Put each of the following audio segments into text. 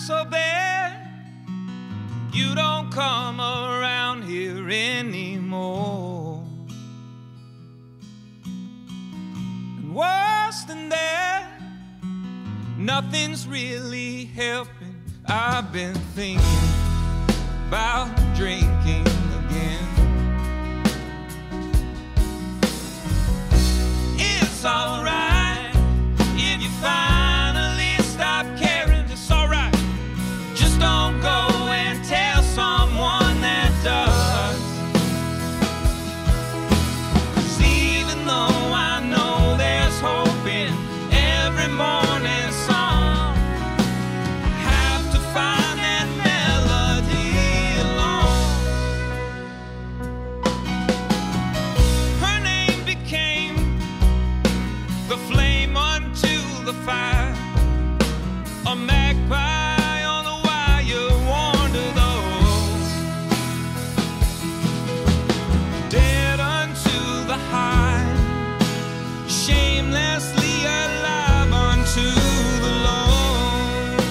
so bad you don't come around here anymore. And worse than that, nothing's really helping. I've been thinking about drinking again. It's alright if you finally stop caring. It's alright, just don't go and tell someone that does. 'Cause even though I know there's hope in every morning song, I have to find that melody alone. Her name became the flame unto the fire, a magpie on the wire warned of those dead unto the high, shamelessly alive unto the low.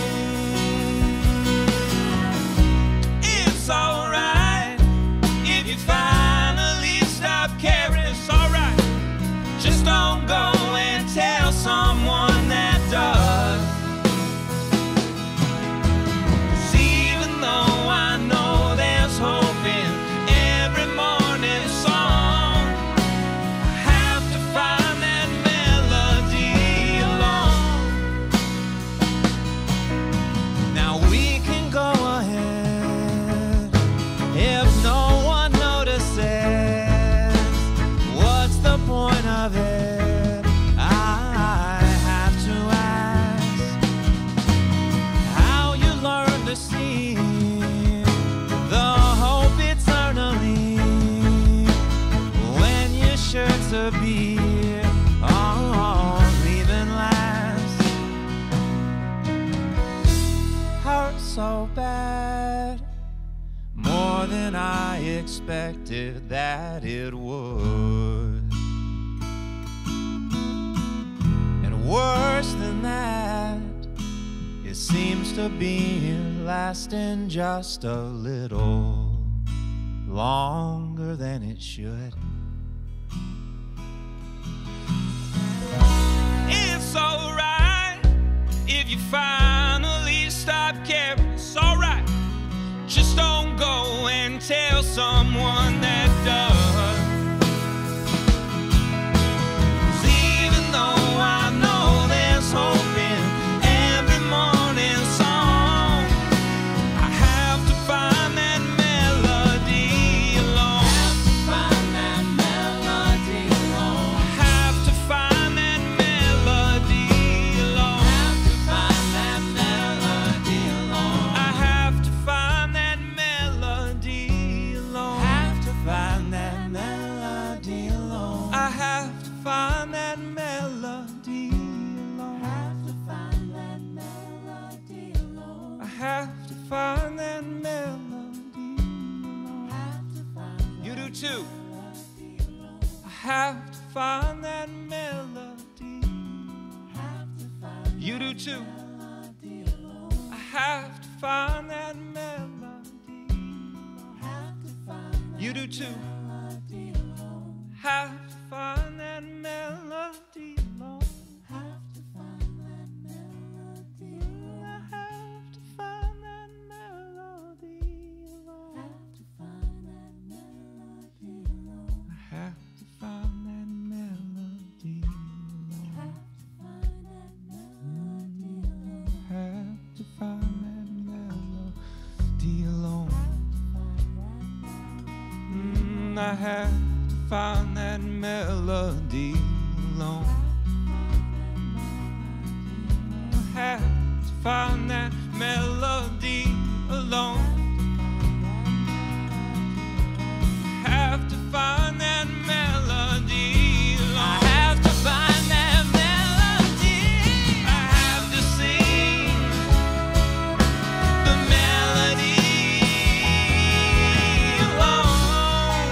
It's alright if you finally stop caring. It's alright, just don't go and tell someone that does. 'Cause even though I know there's hope in every morning song, I have to find that melody alone. Now we can go ahead if no one notices. What's the point of it? I have to ask how you learn to see the hope eternally when your shirts are beat on leaving last. Hurt so bad, more than I expected that it would. And worse than that, it seems to be lasting just a little longer than it should. It's alright if you finally stop caring. It's alright, just don't go and tell someone that does. 'Cause even though I know there's hope in every morning song, I have to find that melody alone. Find that melody alone. I have to find that melody alone. Have to find that melody alone. I have to find that melody alone. Have to find that melody alone. I have to find that melody alone. Have to find that melody alone. I have to find that melody alone. Have to find you do too. I have to find that melody. Have to find you do too. I have to find that melody. Have to find you do too. Have to find that melody alone. Have to find that melody alone. I have to find that melody alone. Have to find that melody alone. I have to find that melody alone. Have to find that melody alone. Have to find that melody alone. I have to find that melody alone. I have to find that melody alone. I have to find that melody alone. I have to find that melody. I have to sing the melody alone.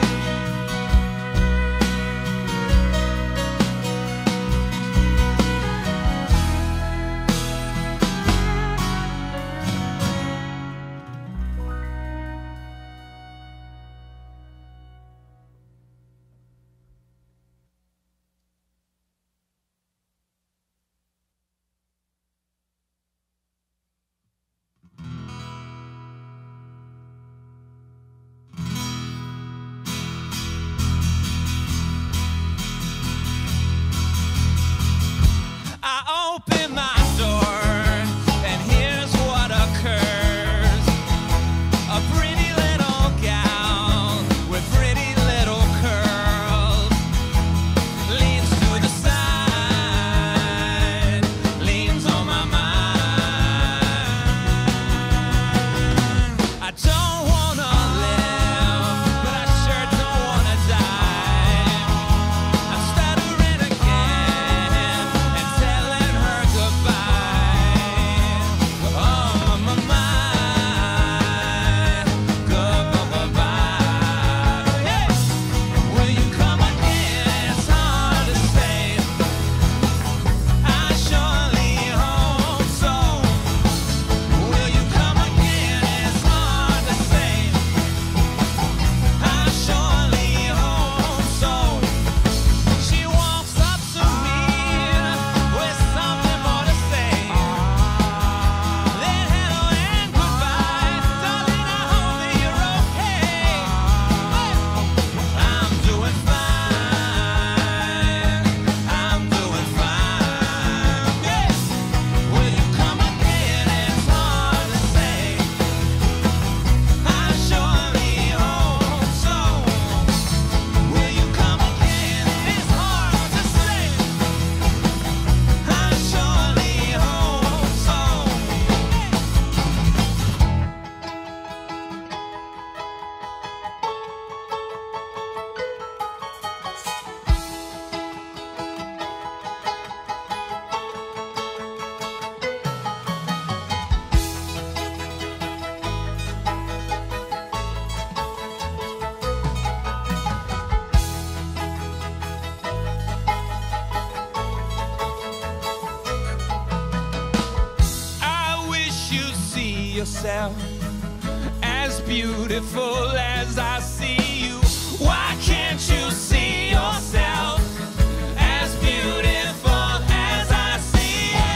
yourself as beautiful as I see you? Why can't you see yourself as beautiful as I see you?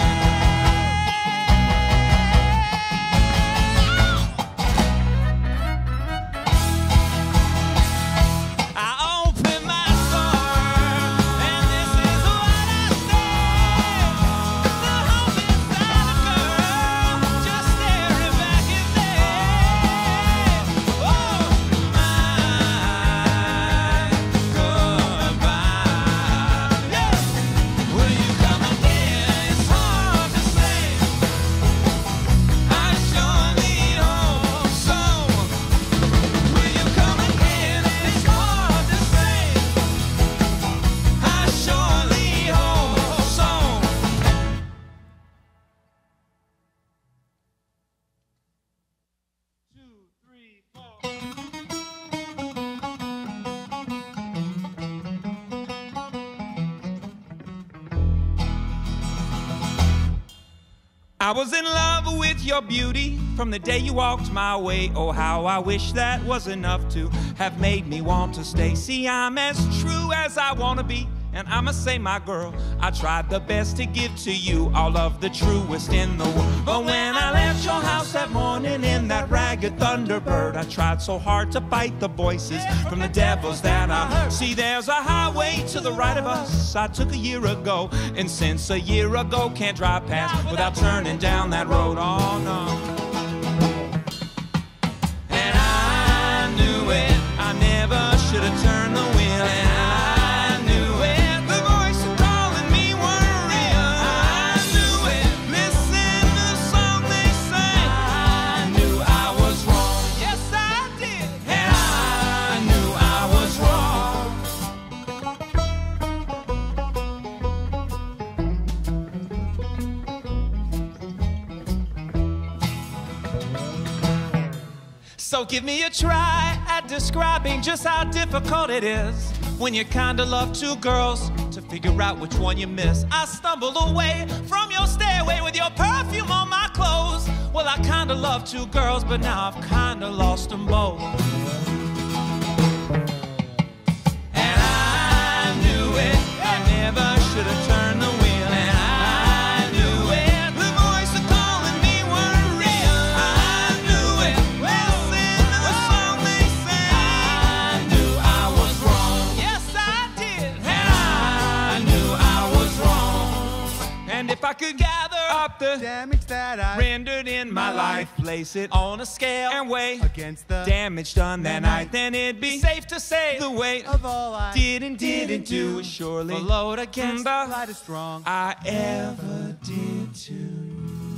I open my door and this is what I say. The hope inside a girl just staring back at me. Oh, my goodbye. Yeah. Will you come again? It's hard to say. I surely hope so. Will you come again? It's hard to say. I surely hope so. 2, 3, 4. I was in love with your beauty from the day you walked my way. Oh, how I wish that was enough to have made me want to stay. See, I'm as true as I want to be, and I must say, my girl, I tried the best to give to you all of the truest in the world. But when I left your house that morning in that ragged Thunderbird, I tried so hard to fight the voices from the devils that I heard. See, there's a highway to the right of us I took a year ago, and since a year ago can't drive past without turning down that road. Oh, no. And I knew it, I never should have turned the wheel. And I knew it, the voice calling me weren't real. I knew it, listen to the song they sang. I knew I was wrong, yes I did. And I knew I was wrong. So give me a try at describing just how difficult it is when you kinda love two girls to figure out which one you miss. I stumbled away from your stairway with your perfume on my clothes. Well, I kinda love two girls, but now I've kinda lost them both. And I knew it, I never should have turned the wheel. And I knew it, the voice calling me weren't real. I knew it, listen to the song they sang. I knew I was wrong, yes I did. And I knew I was wrong. And if I could gather up the damage that I rendered in my life, place it on a scale and weigh against the damage done that night, then it'd be safe to say the weight of all I didn't do is surely load against the lightest wrong I ever did to you.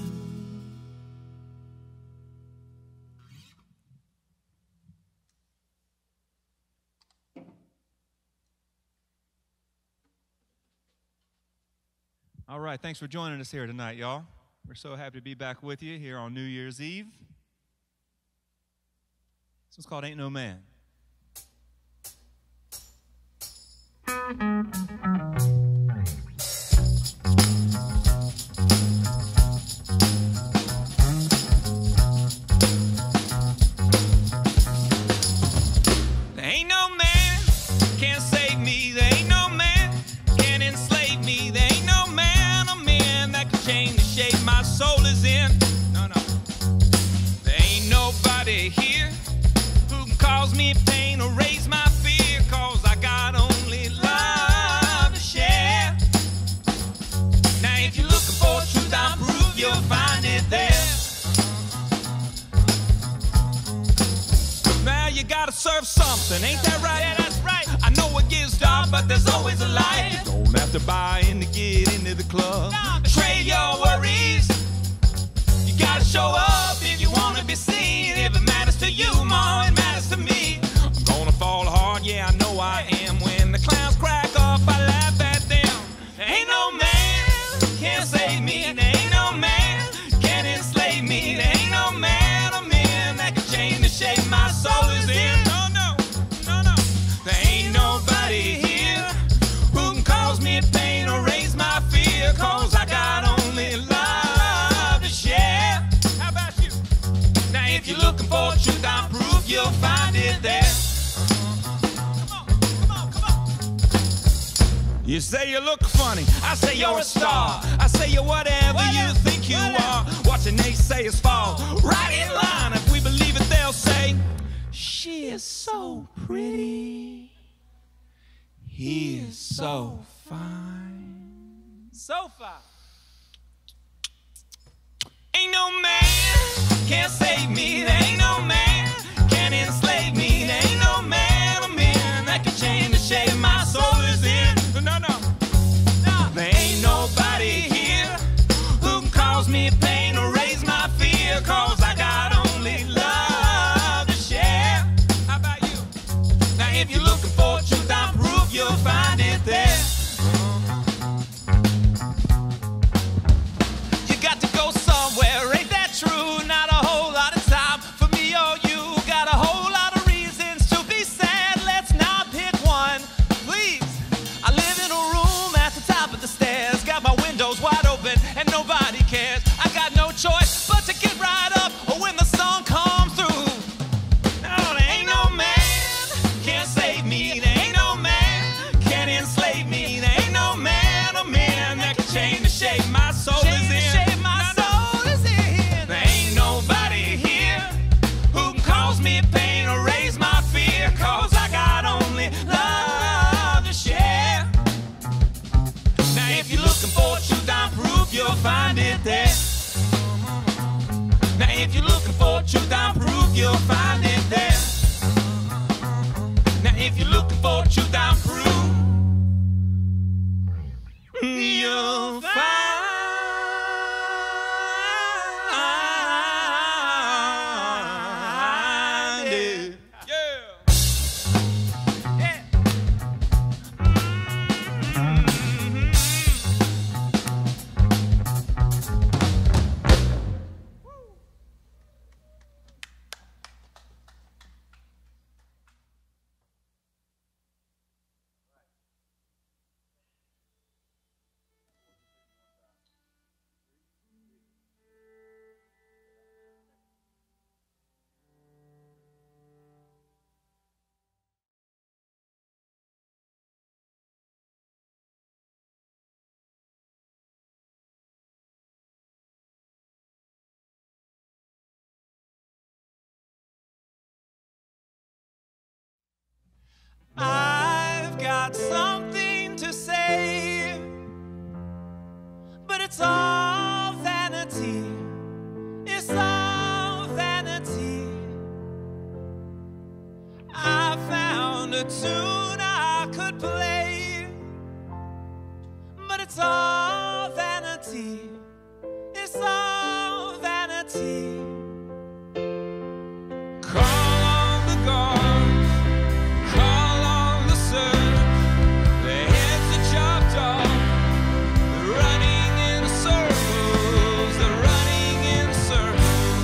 All right, thanks for joining us here tonight, y'all. We're so happy to be back with you here on New Year's Eve. This one's called Ain't No Man. There ain't no man can save me. There ain't no man can enslave me. There ain't no man, a man that can change the shape my soul is in. No, no. There ain't nobody here who can cause me pain or raise my fear, 'cause I got only love to share. Now if you're looking for truth, I'll prove you'll find it there. Now you gotta serve something, ain't that right? Yeah, that's right. I know it gets dark, but there's always a light. You don't have to buy in to get into the club. No, trade your worries. You gotta show up if you wanna be seen. If it matters to you, Ma, it matters to me. I'm gonna fall hard, yeah, I know I am. When the clowns crack up, I laugh at them. There ain't no man can save me. There ain't no man can enslave me. There ain't no man, a man that can change the shape my soul is in. No, no, no, no. There ain't nobody here who can cause me pain or raise my fear, 'cause You say you look funny, I say you're a star. I say you're whatever you think you are. Watching naysayers fall right in line. If we believe it, they'll say, she is so pretty, he is so fine. So fine. Ain't no man can't save me. There ain't no man can enslave me. There ain't no man or man that can change the shape my soul is in. No, no, no. There ain't nobody here who can cause me pain or raise my fear, 'cause I got only love to share. How about you? Now if you're looking for truth and proof, you'll find it there. You got to go somewhere, ain't that true? Not a whole lot of time for me or you. Got a whole lot of reasons to be sad. Let's not pick one, please. I live in a room at the top of the stairs. Got my windows wide open and nobody cares. I got no choice but to get right up when the sun comes through. No, there ain't no man can't save me. There ain't no man can enslave me. There ain't no man or man that can change the shape my soul is in. There ain't nobody here who can cause me pain or raise my fear, 'cause I got only love to share. Now if you're looking for truth and proof, you'll find it there. Now if you're looking for truth and proof, you'll find it there. Now if you're looking for truth and proof, you'll find it. Yeah. Yeah. I've got something to say, but it's all vanity. It's all vanity. I found a tune I could play, but it's all vanity. It's all vanity. Call on the gods, call on the sun. Their heads are chopped off. They're running in circles. They're running in circles.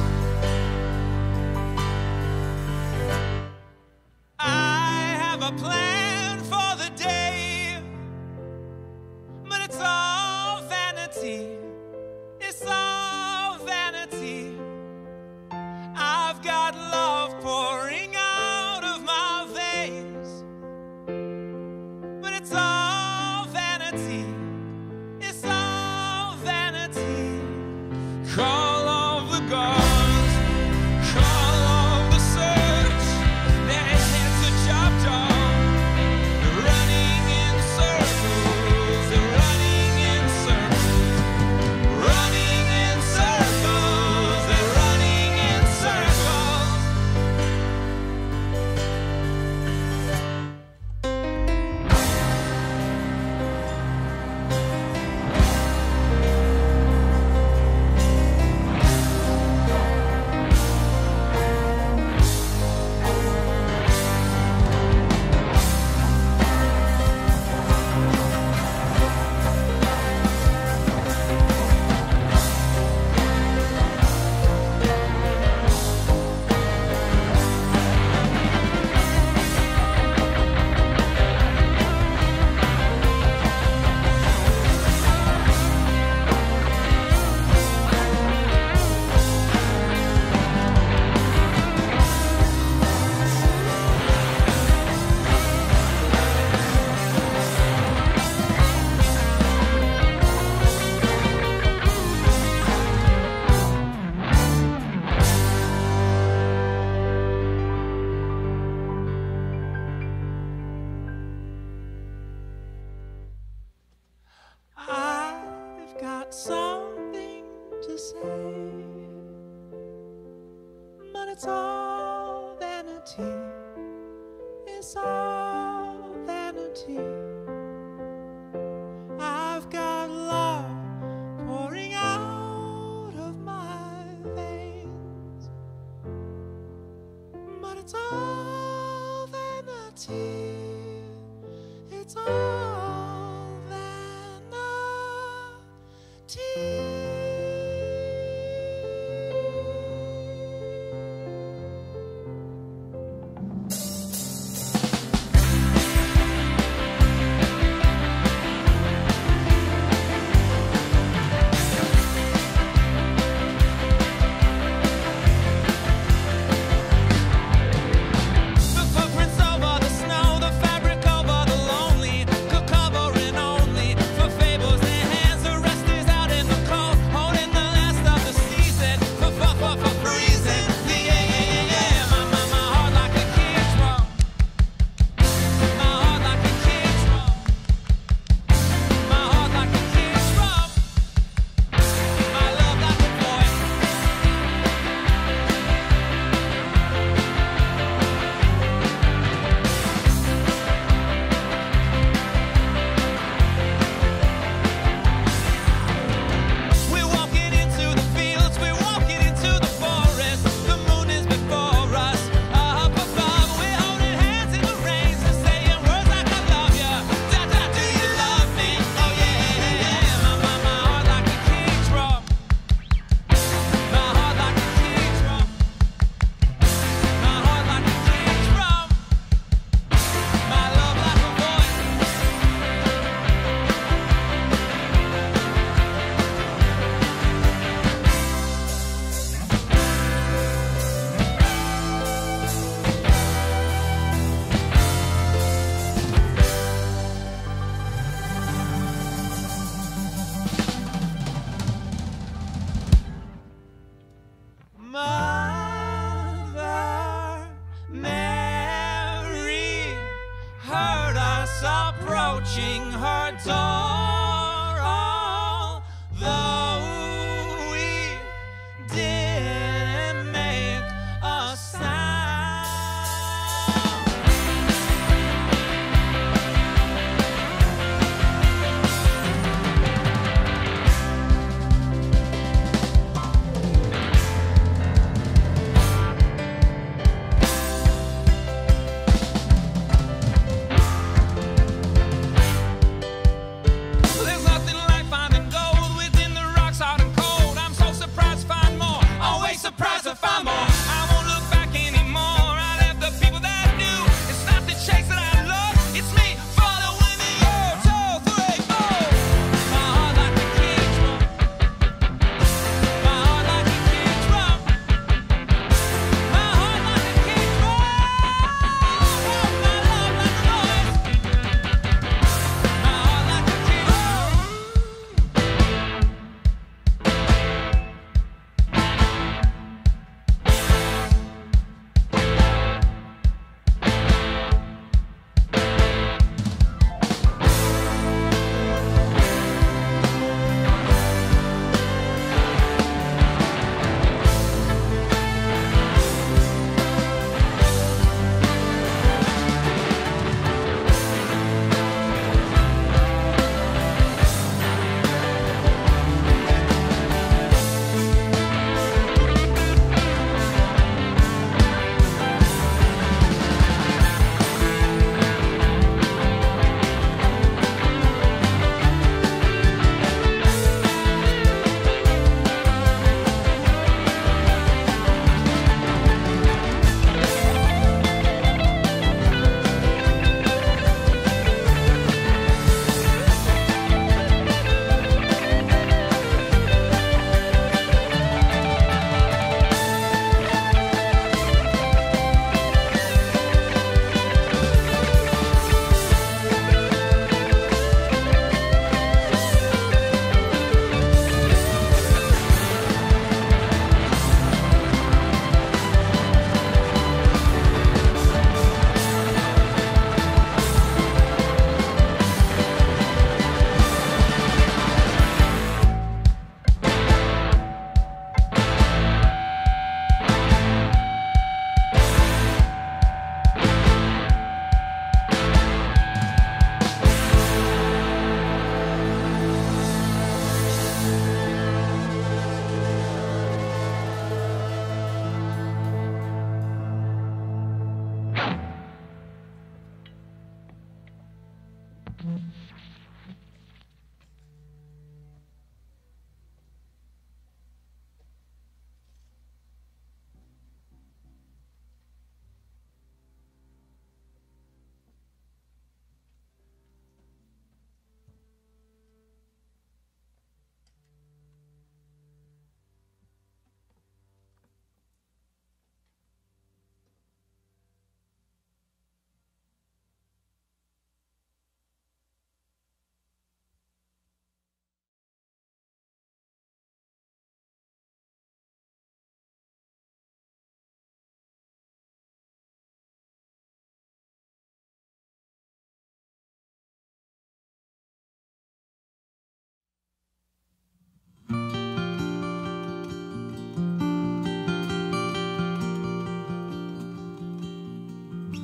I have a plan for the day, but it's all vanity. It's all vanity. I've got love pouring out of my veins, but it's all vanity. It's all vanity. Call of the gods, call of the search. Their heads are chopped off. it's all vanity. It's all vanity. I've got love pouring out of my veins, but it's all vanity. It's all vanity. Mother Mary heard us approaching her door, although we didn't make a sound.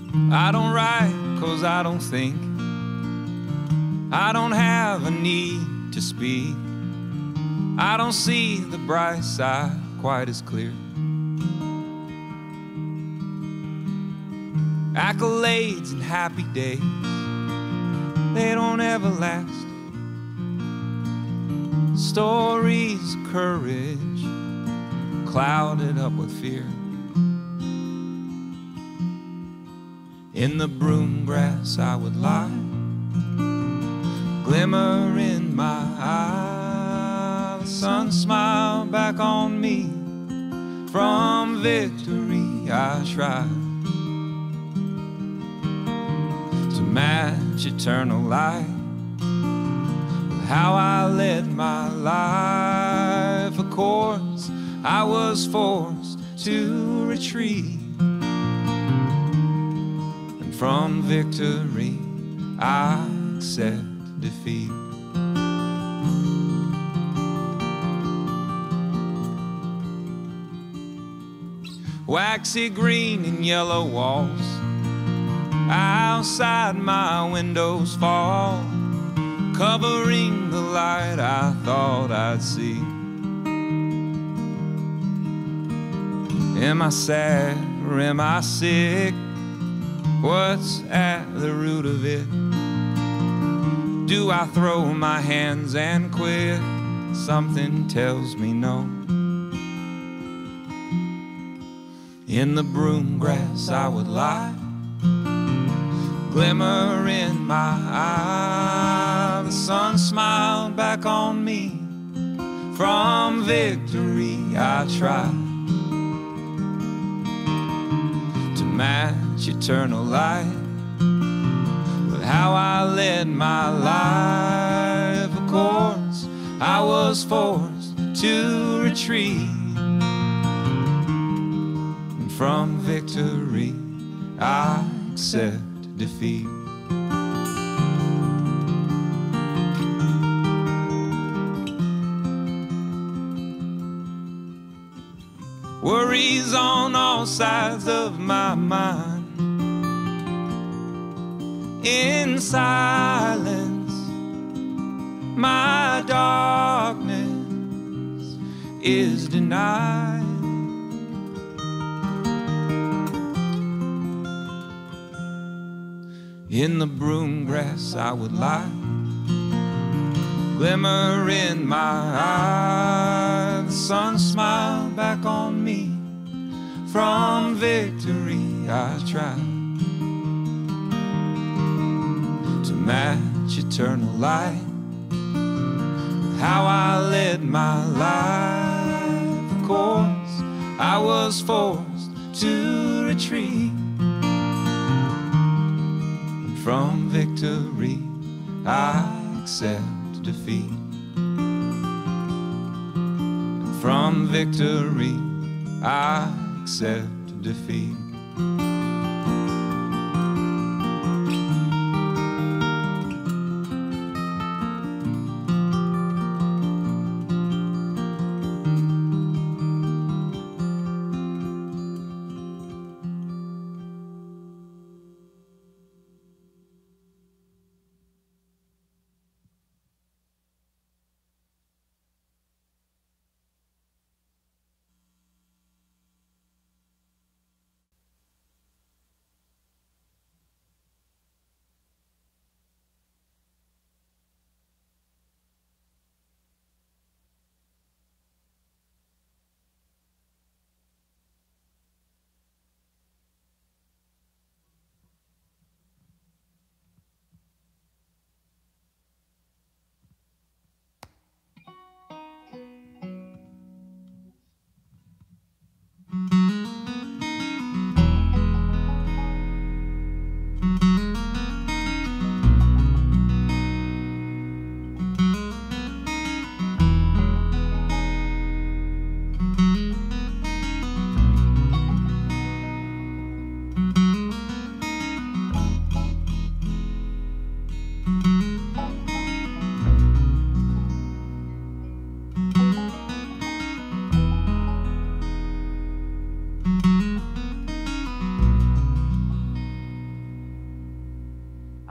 I don't write 'cause I don't think. I don't have a need to speak. I don't see the bright side quite as clear. Accolades and happy days, they don't ever last. Stories of courage clouded up with fear. In the broom grass I would lie, glimmer in my eye. The sun smiled back on me. From victory I try to match eternal light with how I led my life. Of course I was forced to retreat, and from victory I accept defeat. Waxy green and yellow walls outside my windows fall, covering the light I thought I'd see. Am I sad or am I sick? What's at the root of it? Do I throw my hands and quit? Something tells me no. In the broom grass I would lie, glimmer in my eye. The sun smiled back on me. From victory I try to match eternal light with how I led my life. Of course I was forced to retreat, and from victory I accept defeat. Worries on all sides of my mind. In silence, my darkness is denied. In the broom grass I would lie, glimmer in my eye. The sun smiled back on me. From victory I try to match eternal light with how I led my life. Of course I was forced to retreat, and from victory I accept defeat. And from victory I accept defeat.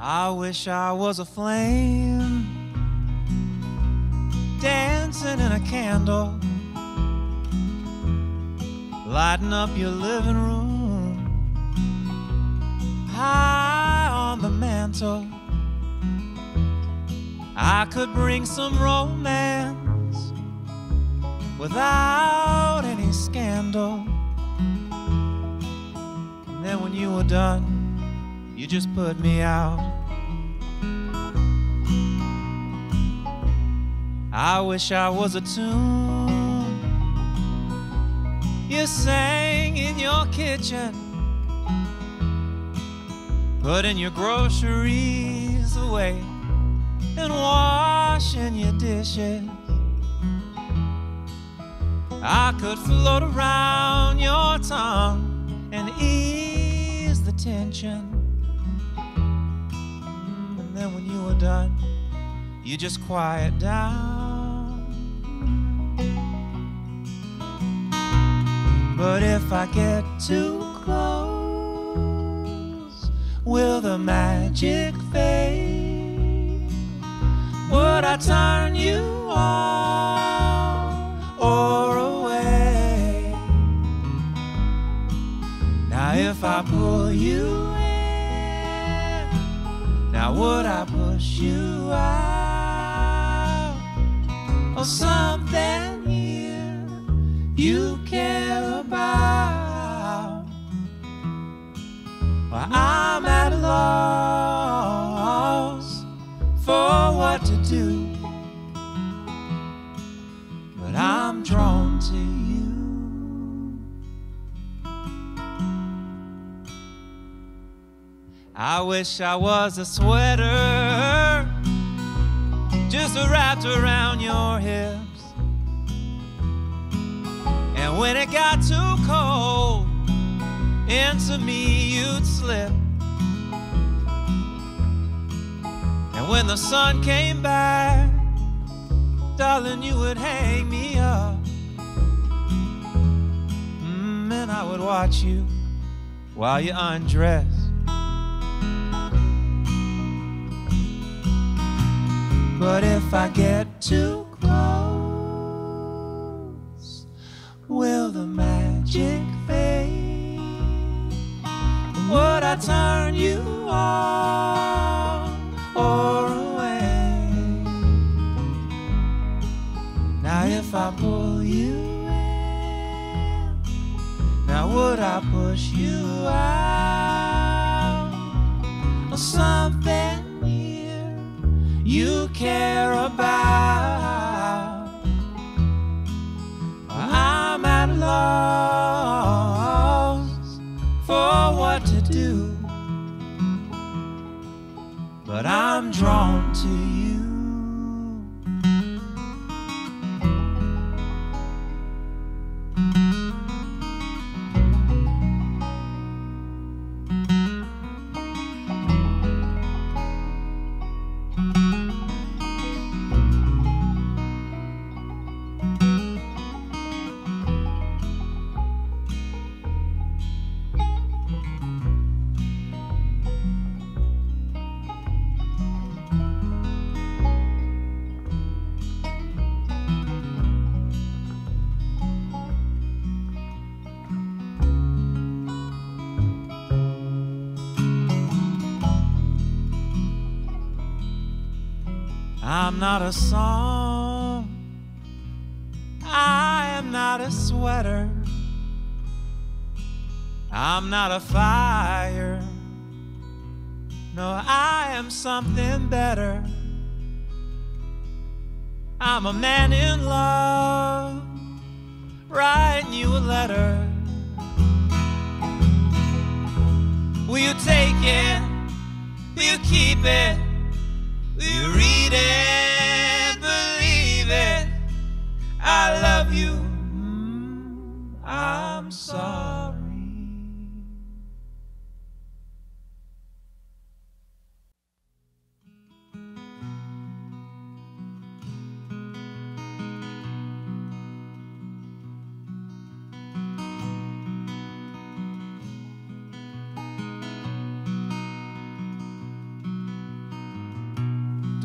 I wish I was a flame dancing in a candle, lighting up your living room, high on the mantle. I could bring some romance without any scandal. And then when you were done, you just put me out. I wish I was a tune you sang in your kitchen, putting your groceries away and washing your dishes. I could float around your tongue and ease the tension. And then when you were done, you just quiet down. But if I get too close, will the magic fade? Would I turn you on or away? Now if I pull you in, now would I push you out? Or something here you care about? Well, I'm at a loss for what to do, but I'm drawn to you. I wish I was a sweater just wrapped around your hips, and when it got too cold, into me you'd slip. And when the sun came back, darling, you would hang me up. And I would watch you while you undress. But if I get too close, will the magic fade? Would I turn you on or away? Now if I pull you in, now would I push you out? Or something here you care about? I'm at a loss for what to do, but I'm drawn to you. I'm not a song, I am not a sweater, I'm not a fire, no, I am something better. I'm a man in love, writing you a letter. Will you take it? Will you keep it? Will you read it, believe it? I love you, I'm sorry.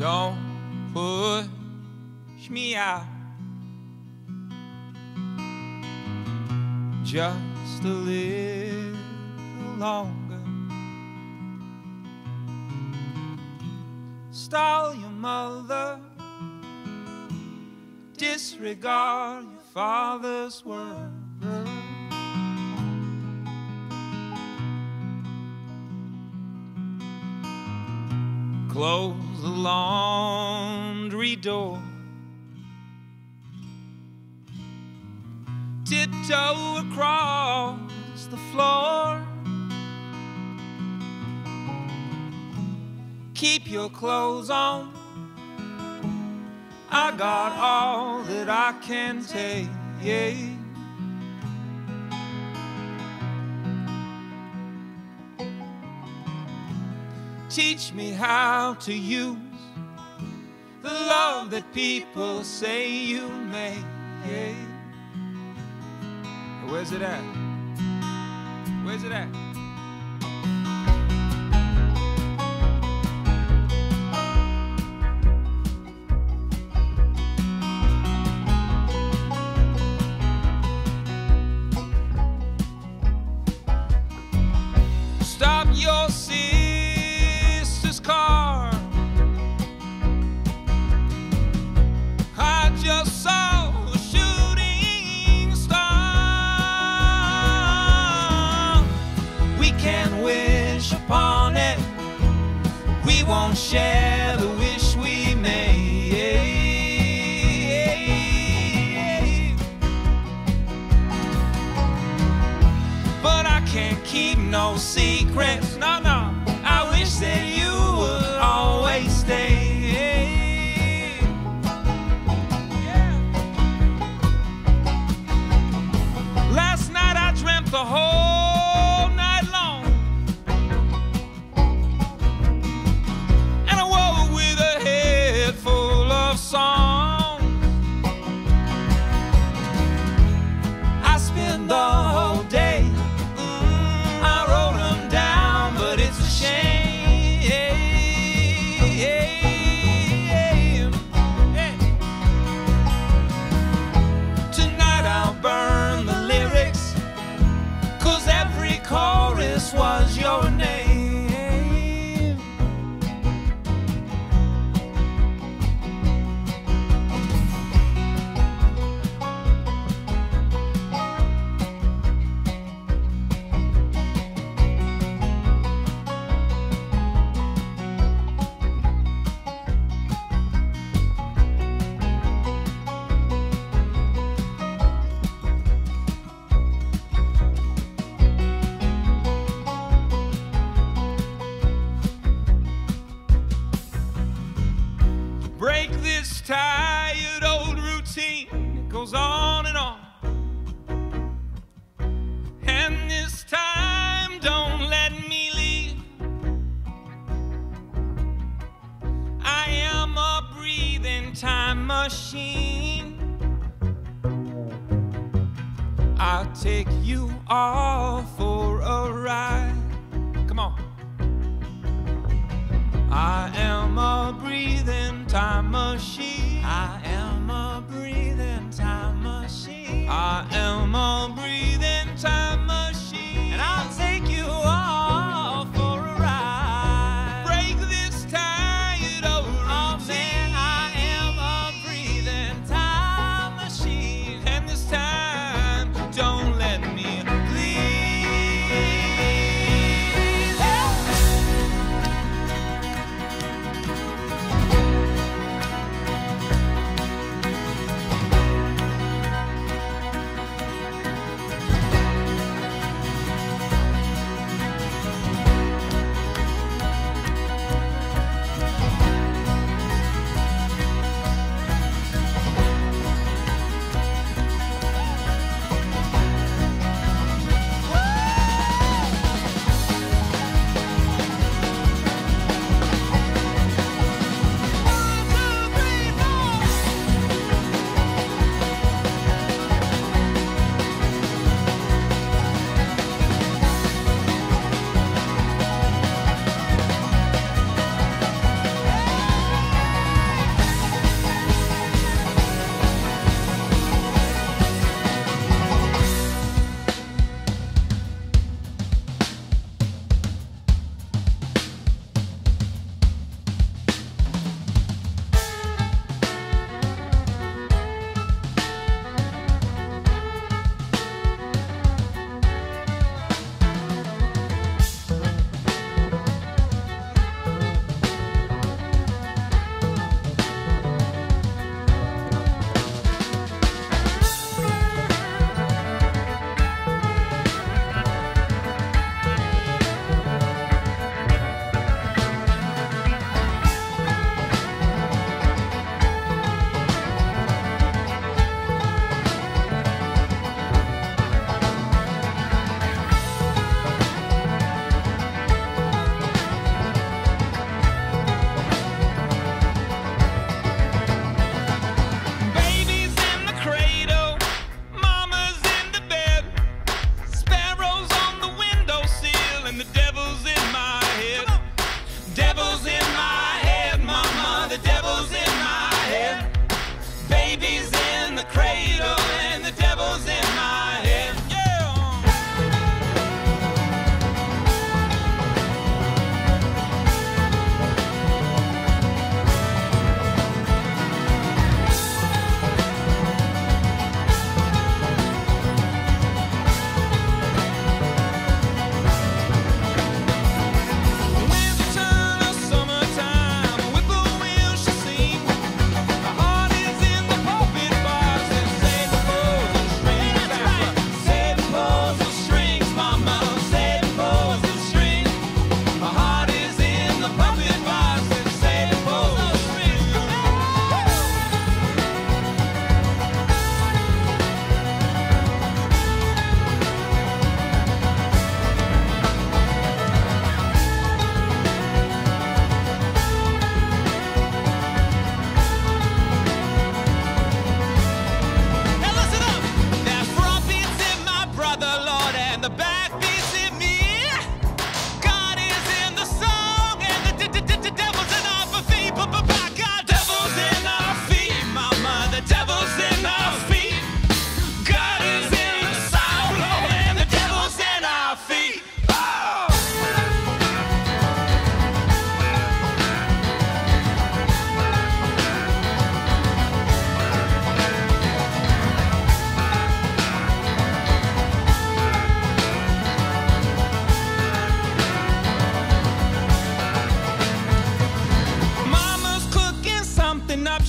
Don't push me out. Just a little longer. Stall your mother. Disregard your father's word. Close the laundry door. Tiptoe across the floor. Keep your clothes on. I got all that I can take. Teach me how to use the love that people say you make. Where's it at? Where's it at? Stop your sister's car. I just saw a shooting star. We can't wish upon it. We won't share the wish we made. But I can't keep no secrets. No, no. I wish that you would always stay. Last night I dreamt the whole night long, and I woke with a head full of songs. I spent the whole day, I wrote them down, but it's a shame. Tonight I'll burn the lyrics, 'cause every chorus was your name. Break this tired old routine. It goes on and on. And this time, don't let me leave. I am a breathing time machine. I'll take you all for a ride. Come on. I am a breathing time machine. I am a breathing time machine. I am a breathing time machine. And I'll take you all for a ride. Break this tired old routine. I am a breathing time machine. And this time, don't let me leave.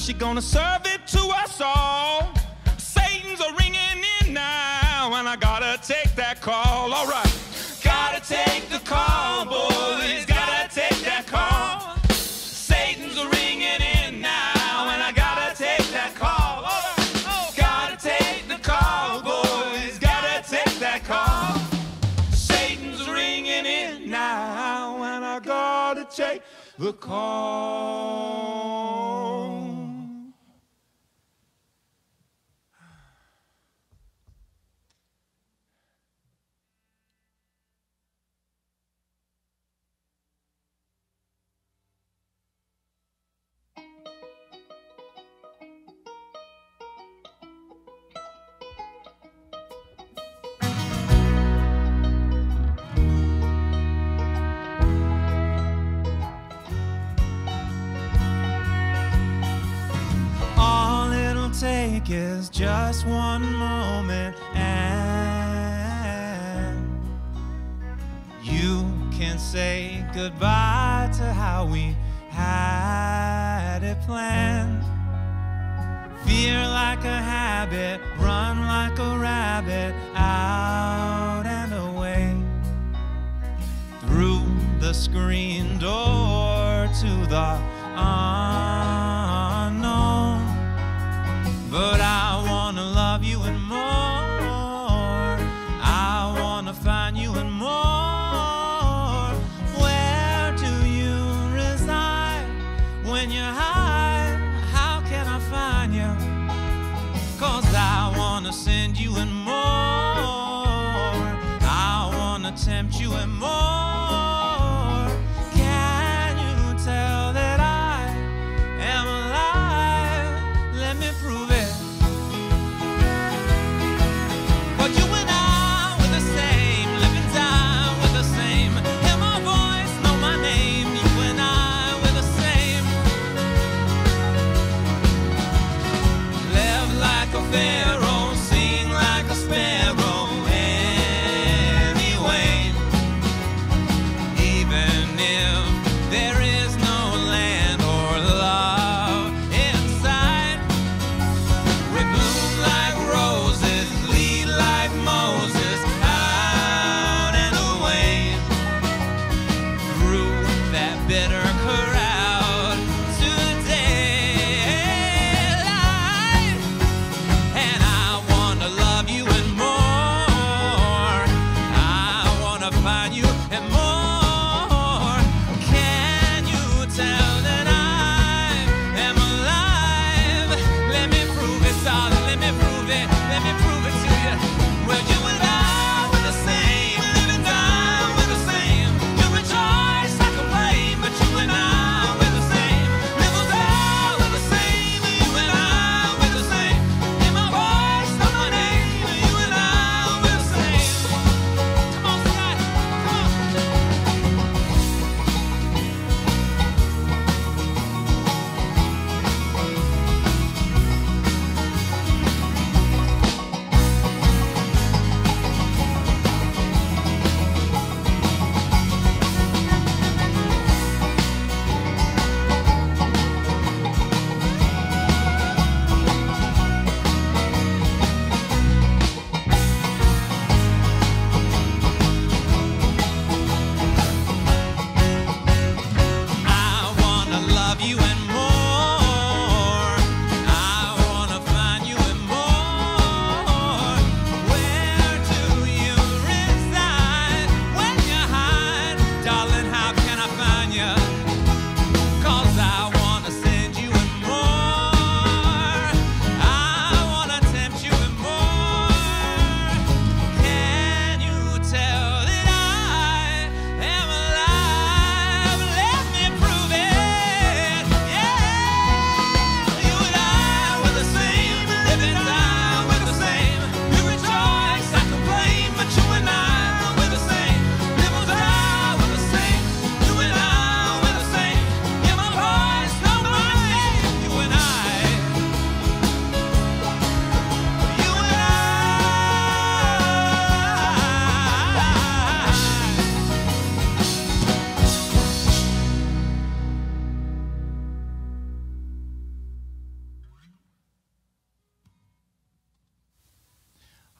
she gonna serve it to us all. Satan's a ringing in now, and I gotta take that call. All right, gotta take the call, boys, gotta take that call. Satan's a ringing in now, and I gotta take that call. All right, gotta take the call, boys, gotta take that call. Satan's ringing in now, and I gotta take the call. Take is just one moment, and you can say goodbye to how we had it planned. Fear like a habit, run like a rabbit, out and away, through the screen door to the unknown. But I wanna love you and more. I wanna find you and more. Where do you reside when you're high? How can I find you? 'Cause I wanna send you and more. I wanna tempt you and more. Can you tell that I am alive? Let me prove it.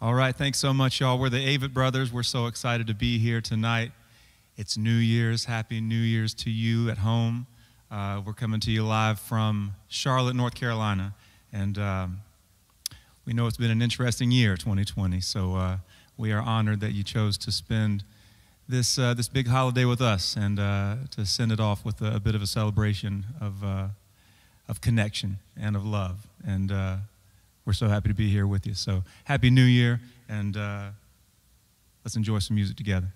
All right, thanks so much, y'all. We're the Avett brothers. We're so excited to be here tonight. It's New Year's. Happy New Year's to you at home. We're coming to you live from Charlotte, North Carolina, and we know it's been an interesting year, 2020, so we are honored that you chose to spend this big holiday with us and to send it off with a bit of a celebration of connection and of love, and we're so happy to be here with you. So Happy New Year, and let's enjoy some music together.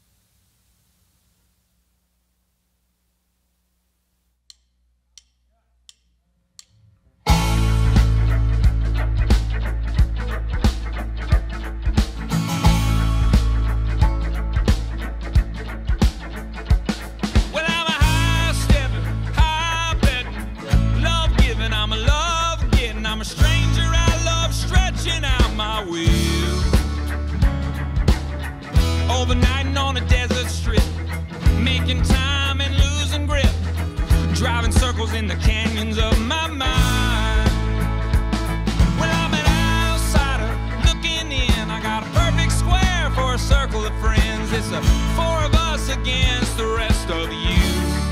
Overnighting on a desert strip, making time and losing grip, driving circles in the canyons of my mind. Well, I'm an outsider looking in. I got a perfect square for a circle of friends. It's the four of us against the rest of you.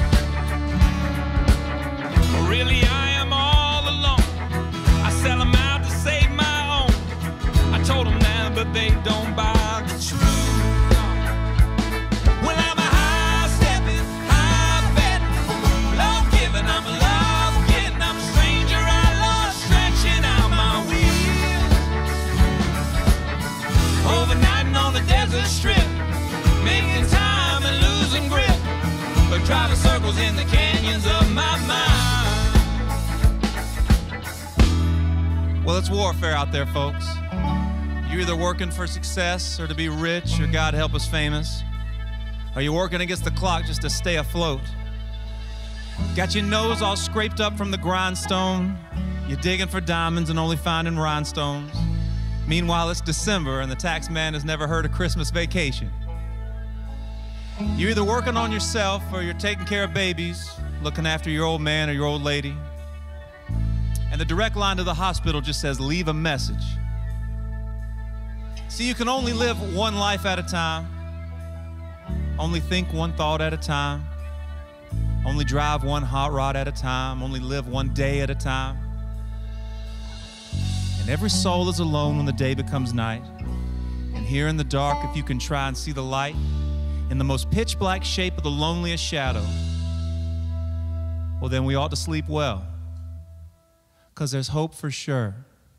Well, really, I am all alone. I sell them out to save my own. I told them that, but they don't buy the truth. Strip, making time and losing grip, but driving circles in the canyons of my mind. Well, it's warfare out there, folks. You're either working for success or to be rich or, God help us, famous. Are you working against the clock just to stay afloat? Got your nose all scraped up from the grindstone. You're digging for diamonds and only finding rhinestones. Meanwhile, it's December and the tax man has never heard of Christmas vacation. You're either working on yourself or you're taking care of babies, looking after your old man or your old lady. And the direct line to the hospital just says, leave a message. See, you can only live one life at a time, only think one thought at a time, only drive one hot rod at a time, only live one day at a time. And every soul is alone when the day becomes night. And here in the dark, if you can try and see the light in the most pitch black shape of the loneliest shadow, well, then we ought to sleep well, because there's hope for sure.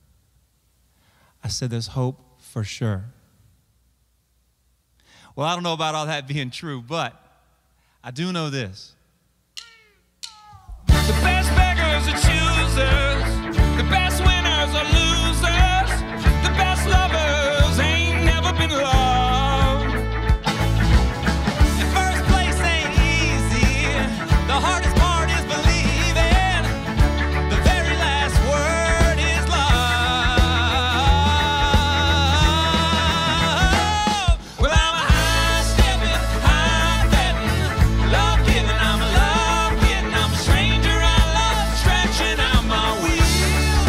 I said there's hope for sure. Well, I don't know about all that being true, but I do know this. The best beggars are choosers, the best winners are losers, the best lovers ain't never been loved. The first place ain't easy, the hardest part is believing, the very last word is love. Well, I'm a high-stepping, high-betting, love-giving, I'm a love-getting, I'm a stranger, I love stretching out my wheels.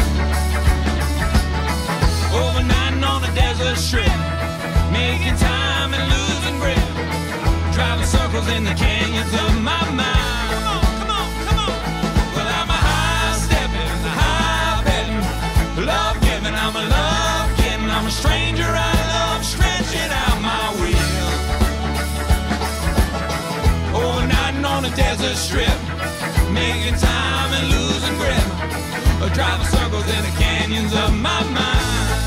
Overnighting on a desert strip, making time and losing grip, driving circles in the canyons of my mind. Come on, come on, come on. Well, I'm a high-stepping, high-betting, love-giving, I'm a love-getting, I'm a stranger, I love stretching out my wheels. Overnighting on a desert strip, making time and losing grip, driving circles in the canyons of my mind.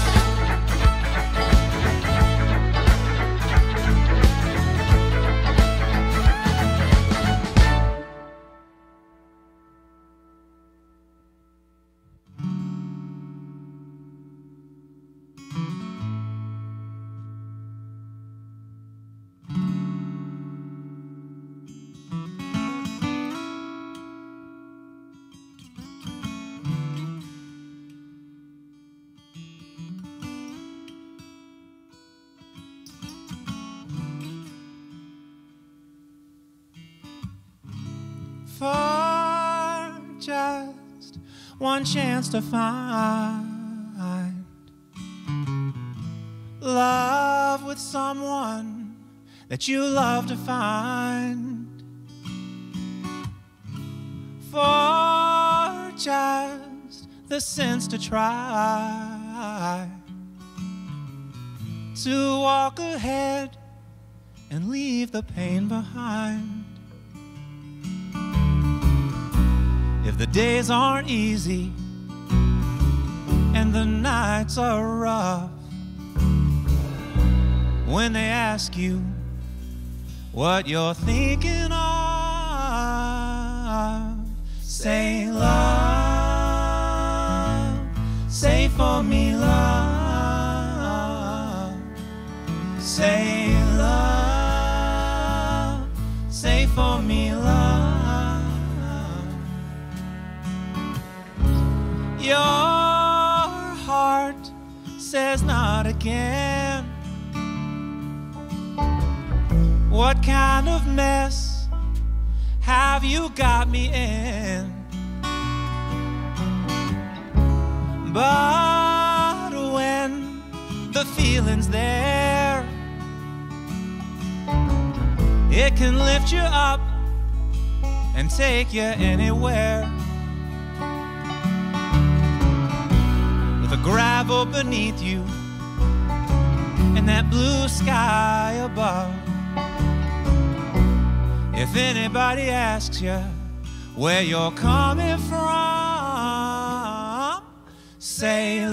For just one chance to find someone that you love to find, for just the sense to try to walk ahead and leave the pain behind. If the days aren't easy and the nights are rough, when they ask you what you're thinking of, say love, say for me love, say love, say for me love. Your heart says not again. What kind of mess have you got me in? But when the feeling's there, it can lift you up and take you anywhere. With the gravel beneath you and that blue sky above, if anybody asks you where you're coming from, say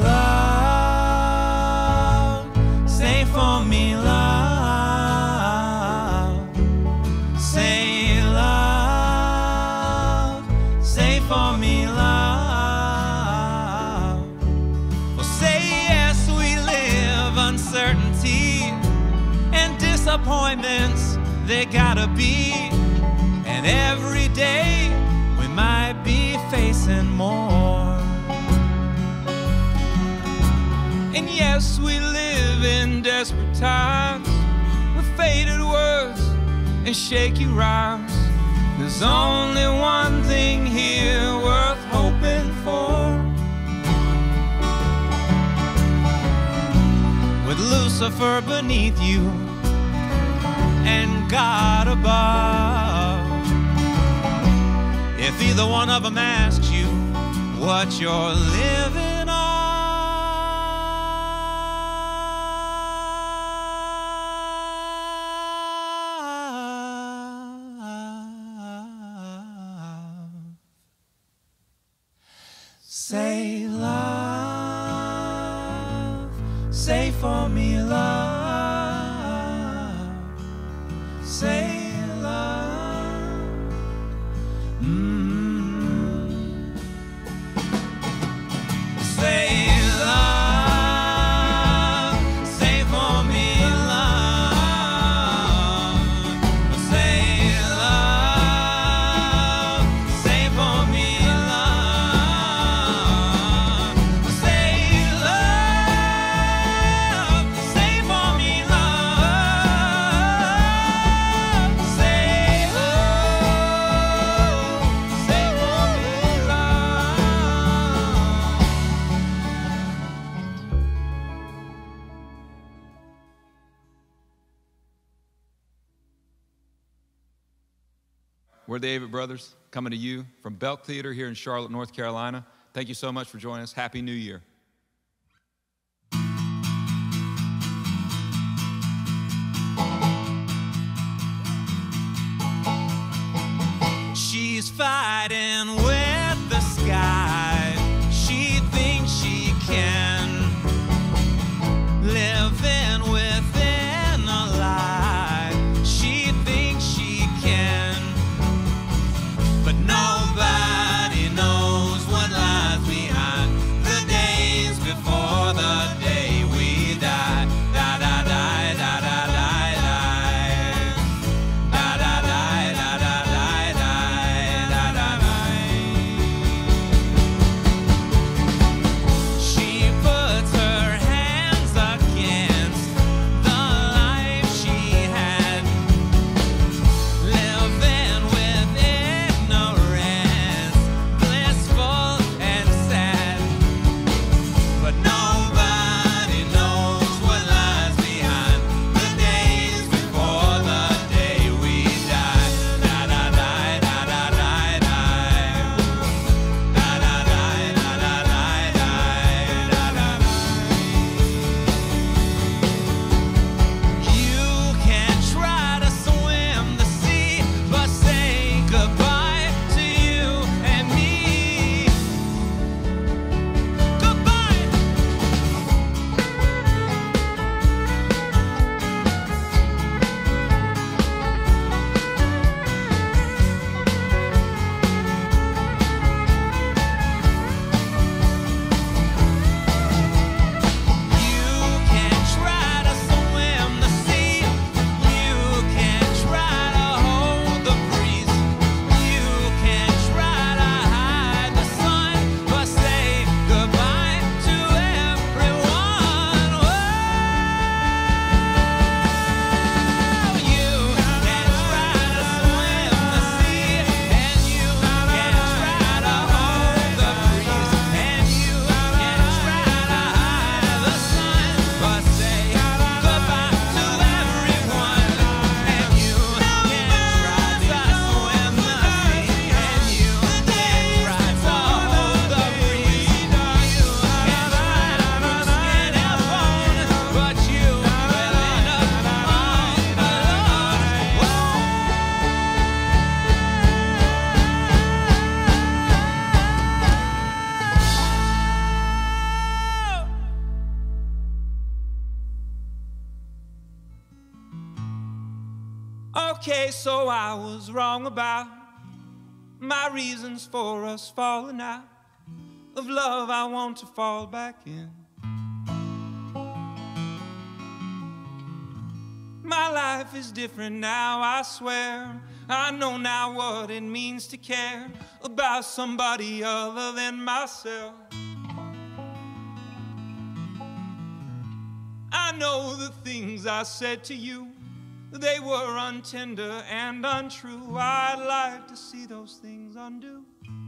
love, say for me love, say love, say for me love. Well, say yes, we live uncertainty and disappointments, they gotta be. And every day we might be facing more. And yes, we live in desperate times with faded words and shaky rhymes. There's only one thing here worth hoping for. With Lucifer beneath you and God above, if either one of them asks you what you're living on, say love, say for me love, say We're the Avett Brothers, coming to you from Belk Theater here in Charlotte, North Carolina. Thank you so much for joining us. Happy New Year. She's fighting with the sky. She thinks she can live in within a lie. She thinks she can, but nobody knows what lies behind the days before the day we die. Da da da da da da da da da da da da da da da da. Okay, so I was wrong about my reasons for us falling out of love. I want to fall back in. My life is different now, I swear. I know now what it means to care about somebody other than myself. I know the things I said to you, they were untender and untrue. I'd like to see those things undo.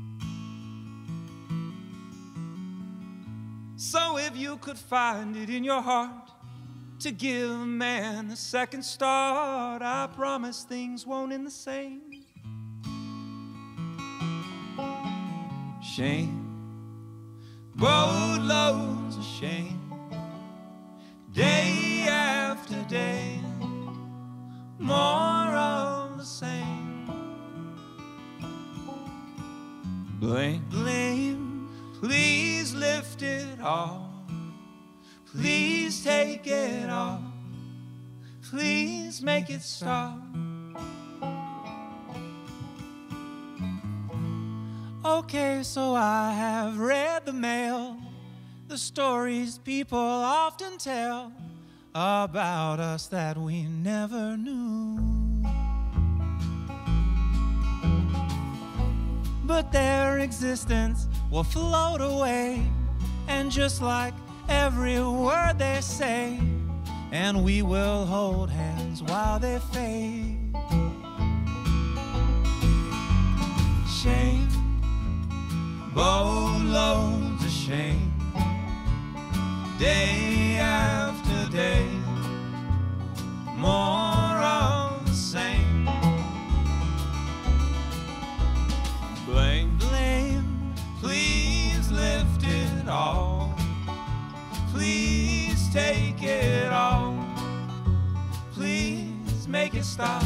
So if you could find it in your heart to give a man a second start, I promise things won't end the same. Shame, boatloads of shame, day after day, more of the same. Blame, blame, please lift it off. Please take it off. Please make it stop. Okay, so I have read the mail, the stories people often tell about us that we never knew. But their existence will float away, and just like every word they say, and we will hold hands while they fade. Shame, boatloads of shame, day after day, more of the same. Blame, blame, please lift it off. Please take it off. Please make it stop.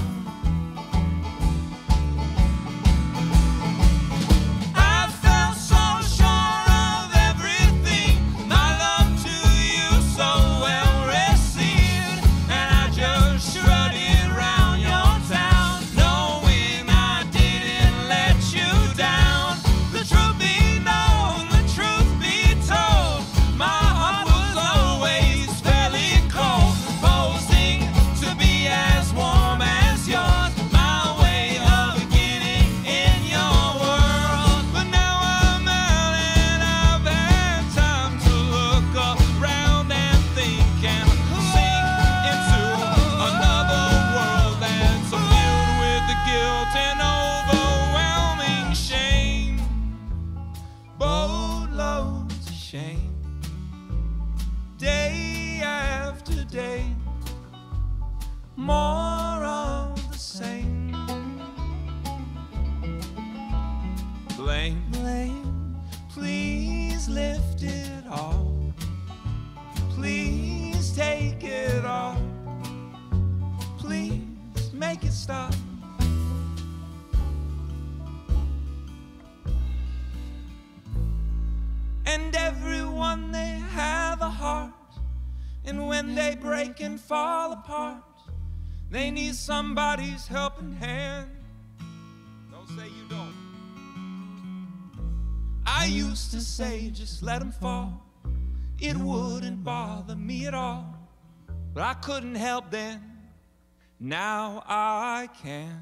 I felt so sure of everything. My love to you so well received, and I just strutted round your town, knowing I didn't let you down. The truth be known, the truth be told, my heart was always fairly cold, posing to be as warm as yours, my way of getting in your world. But now I'm out and I've had time to look around and think and sink into another world that's filled with the guilt and overwhelming shame. Boatloads of shame, day after day, more of the same. Blame, blame, please lift it off. Please take it off. Please make it stop. And everyone, they have a heart, and when they break and fall apart, they need somebody's helping hand. Don't say you don't. I used to say just let them fall, it wouldn't bother me at all, but I couldn't help then, now I can.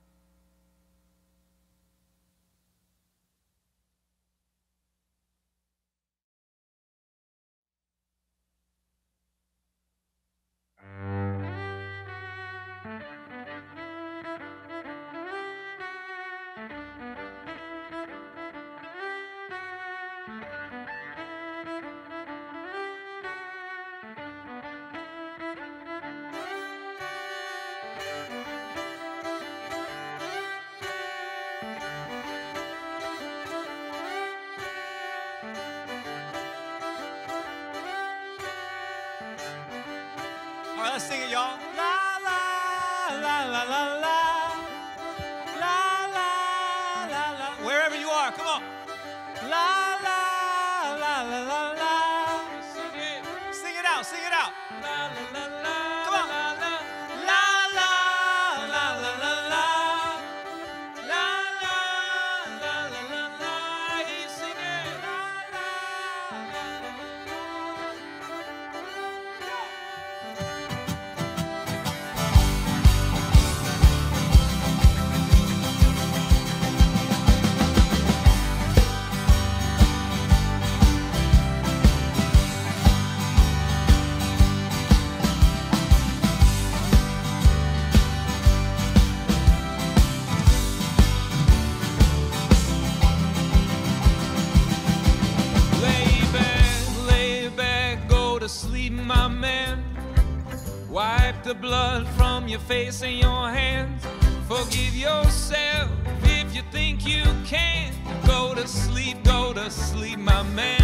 All right, let's sing it, y'all. La la la la la la la la la la. Wherever you are, come on. La la la la la la. Sing it. Sing it out. Sing it out. La la la la. Come on. La la la la the blood from your face and your hands. Forgive yourself if you think you can. Go to sleep, my man.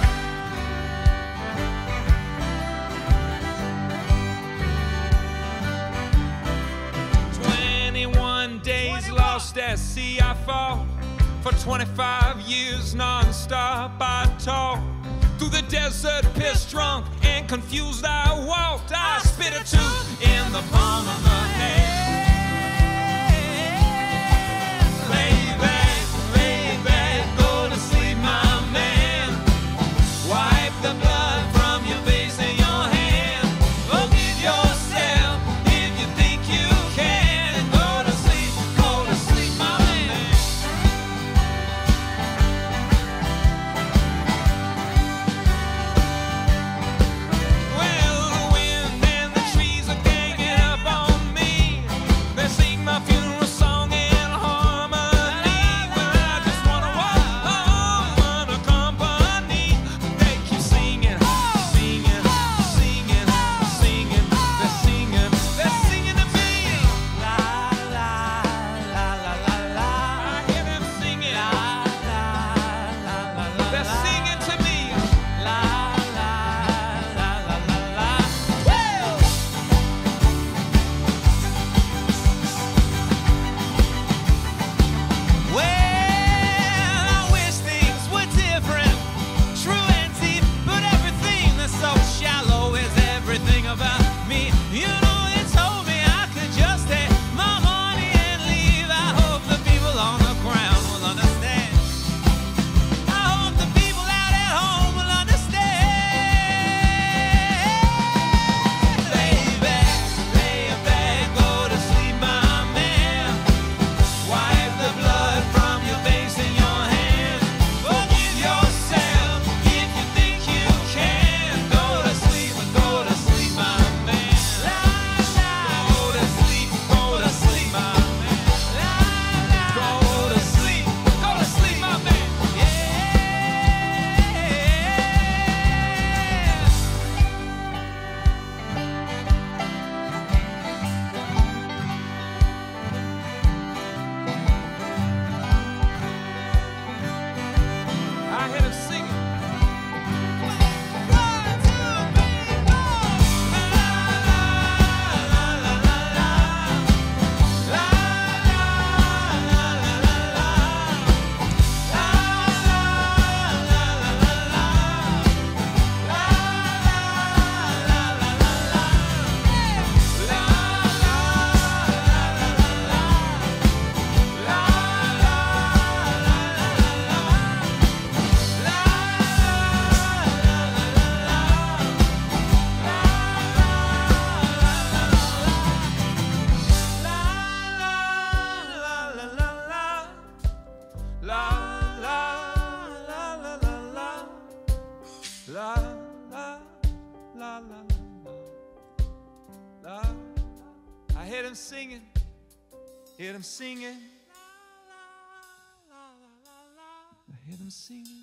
21 days lost at sea I fought. For 25 years non-stop I taught. Through the desert, pissed drunk and confused I walked. I spit a tooth in the palm of my hand. Lay back, go to sleep, my man. Wipe the blood from your face and your hand. Forgive yourself if you think you can. Go to sleep, my man. Well, the wind and the trees are ganging up on me. They sing my funeral song in harmony. Well, I just wanna walk home under company. They keep singing, singing, singing, singing. They're singing to me. La la la la la la. I hear them singing. La la la la la. They're singing to me. La la la la la la. Woo! Well, I wish things were different, true and deep, but everything that's so shallow is everything about me. You know, they told me I could just take my money and leave. I hope the people on the ground will understand. I hope the people out at home will understand. Lay back, go to sleep, my man. Wipe the blood from your face and your hand. Forgive yourself if you think you can. Go to sleep, my man. Go to sleep, my man. Go to sleep, my man. I hear them singing. 1, 2, 3, 4. La la la la la la. La la la la la la. La la la la la la. La la la la la la. La I hear them singing, hear them singing. I hear them singing.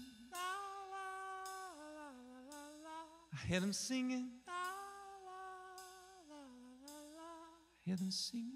I hear them singing. I hear them singing.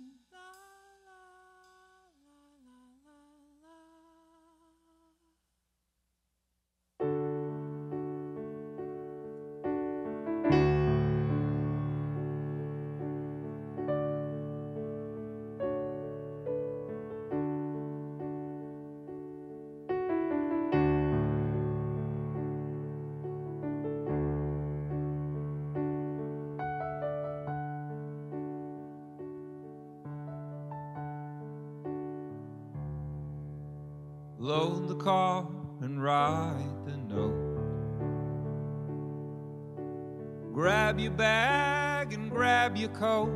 Load the car and write the note. Grab your bag and grab your coat.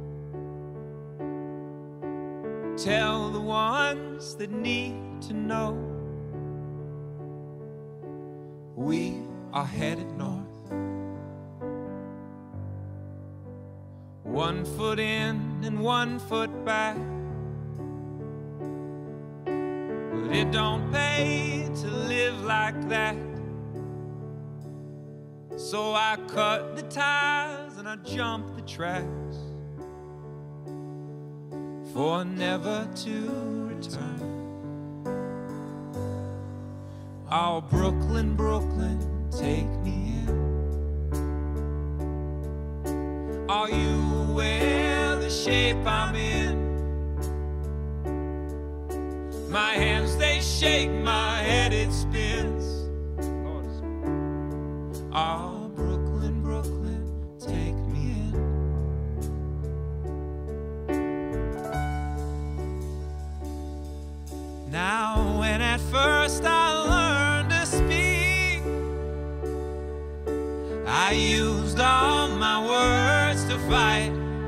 Tell the ones that need to know we are headed north. 1 foot in and 1 foot back. But it don't pay to live like that. So I cut the tires and I jumped the tracks. for never to return. Oh, Brooklyn, Brooklyn, take me in. Are you aware the shape I'm in? My hands, they shake, my head, it spins. Oh, Brooklyn, Brooklyn, take me in. Now, when at first I learned to speak, I used all my words to fight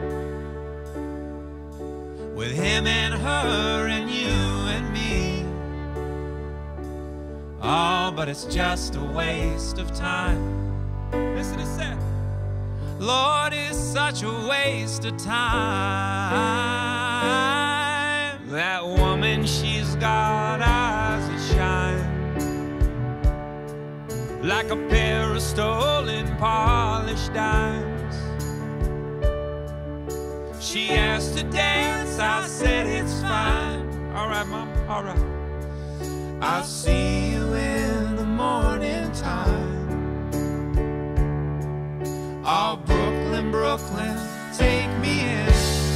with him and her and you and me. Oh, but it's just a waste of time. Listen to that. Lord, it's such a waste of time. That woman, she's got eyes that shine like a pair of stolen polished dimes. She asked to dance, I said it's fine. All right, Mom, all right. I'll see you in the morning time. Oh, Brooklyn, Brooklyn, take me in.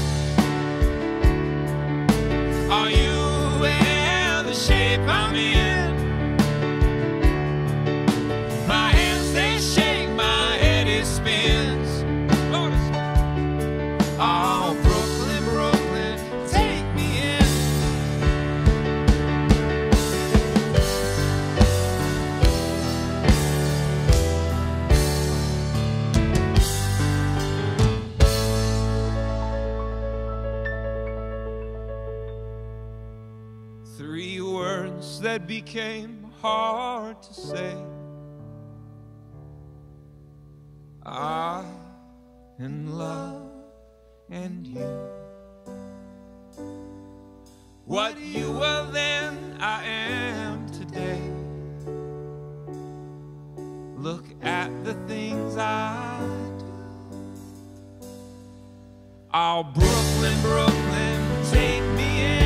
Are you aware the shape I'm in? My hands, they shake, my head, it spins. Lord, it spins. Oh, Brooklyn, Brooklyn, take me in. 3 words that became hard to say. I in love and you. What you were then, I am today. Look at the things I do. Oh, Brooklyn, Brooklyn, take me in.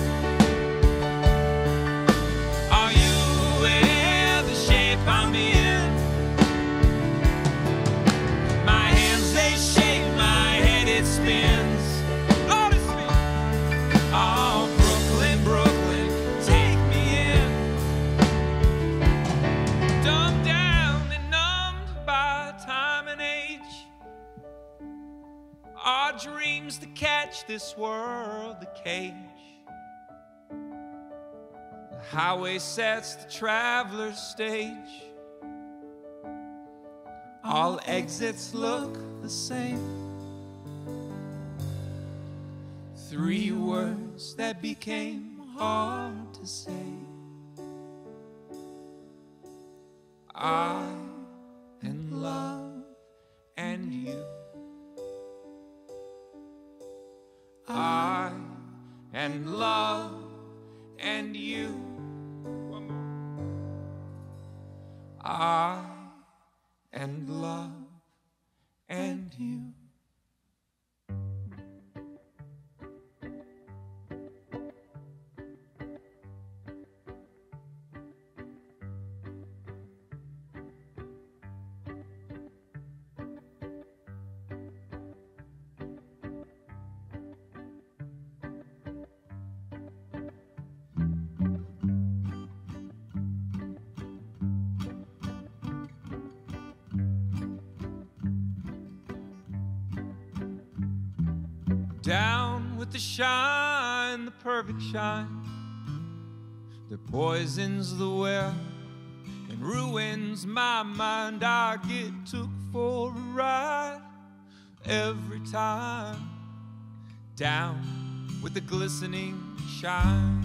Are you aware the shape I'm in? My hands, they shake, my head, it spins. Lord, it spins. Oh, Brooklyn, Brooklyn, take me in. Dumbed down and numbed by time and age. Our dreams to catch this world, the cage. The highway sets the traveler's stage. All exits look the same. 3 words that became hard to say. I and love and you. I and love and you. One more. I and love and you. Down with the shine, the perfect shine that poisons the well and ruins my mind. I get took for a ride every time. Down with the glistening shine.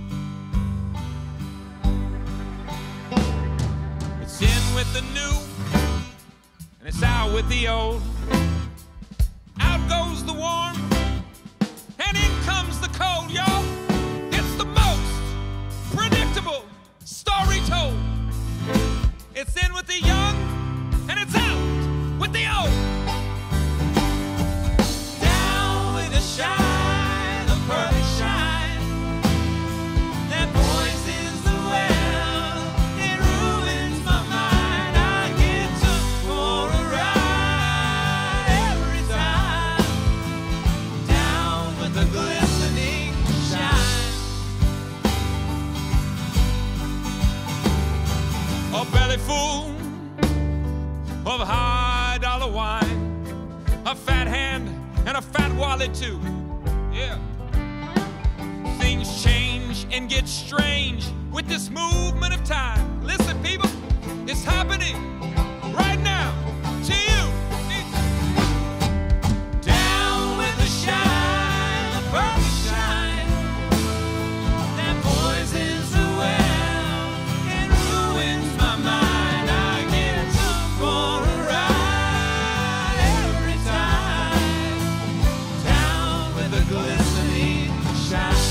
It's in with the new and it's out with the old. Out goes the warm and in comes the cold, y'all. It's the most predictable story told. It's in with the young and it's out with the old. Down with the shine, the they too. Yeah. Things change and get strange with this movement of time. Listen, people, it's happening right now to you. Down with the shine, the purple shine, that poisons the well and ruins my mind. I get took for a ride every time. Down with the glistening shine.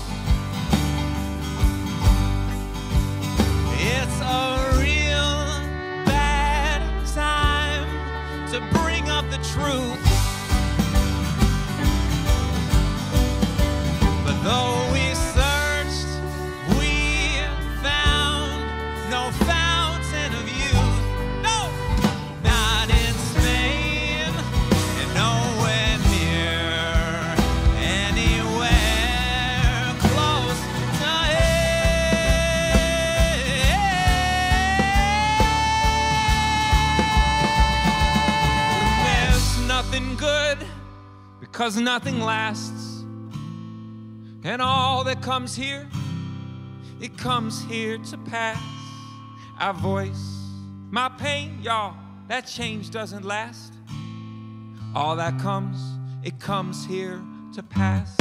It's a real bad time to bring up the truth. But though we searched, we found no fountain of youth. No, not in Spain, and nowhere near anywhere close to There's nothing good because nothing lasts. And all that comes here, it comes here to pass. I voice my pain, y'all, that change doesn't last. All that comes, it comes here to pass.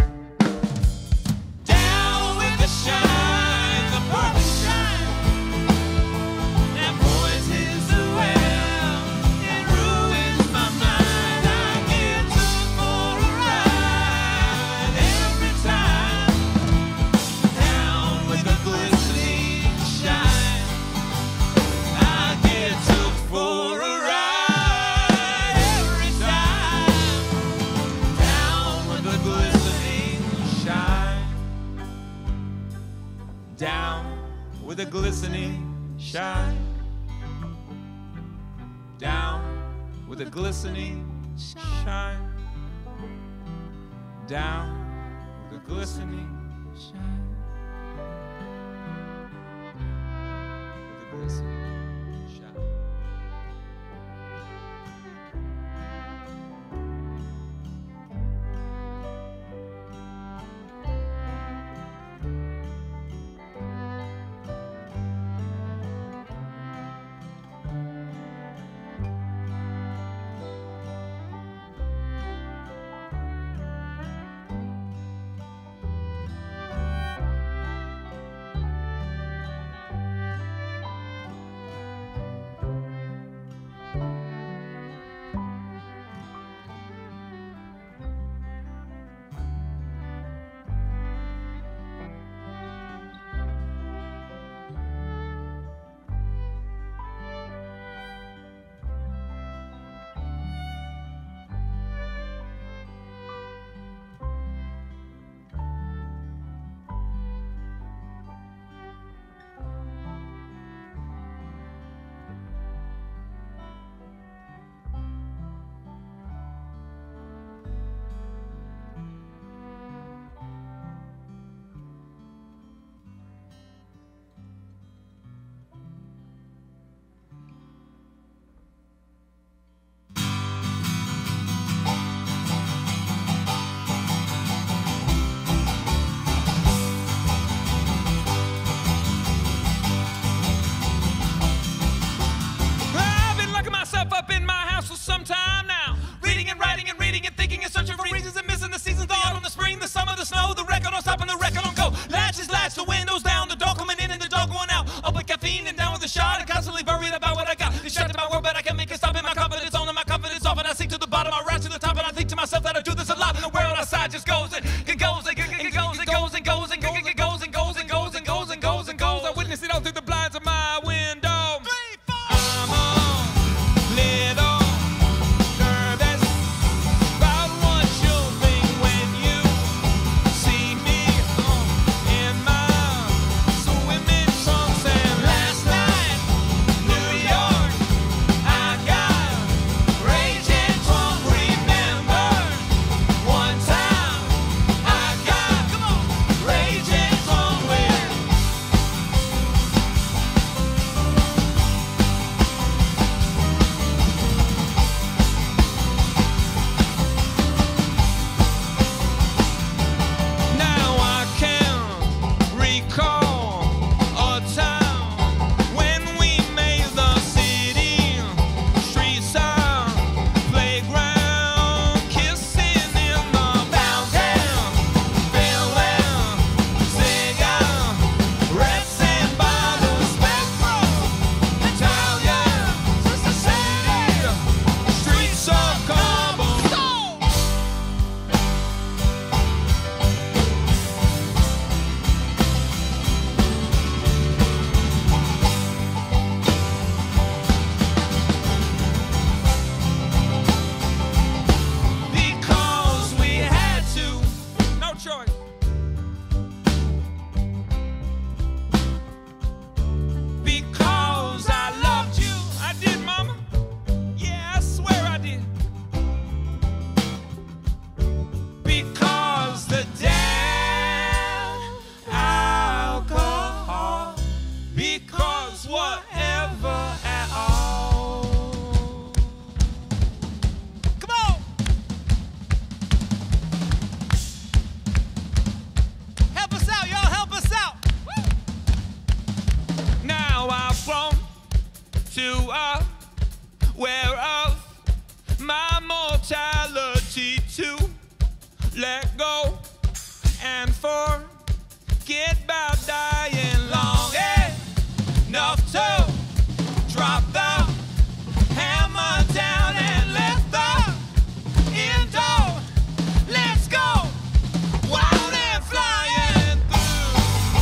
Down with the shine, the purple shine, that poisons the well, it ruins my mind. I get took for a ride every time. Down with the glistening shine, I get took for a ride every time. Down with the glistening shine. Down with a glistening shine. Down with a glistening shine. Down with a glistening shine. With a glistening shine. I choice. Because I loved you. I did, mama. Yeah, I swear I did. Because the damn alcohol. Because whatever at all. Come on. Help us out, y'all. Help us out. Woo. Now I've grown to aware of my mortality to let go and forget about dying long enough to drop the hammer down and let the endo. Let's go wild and flying through.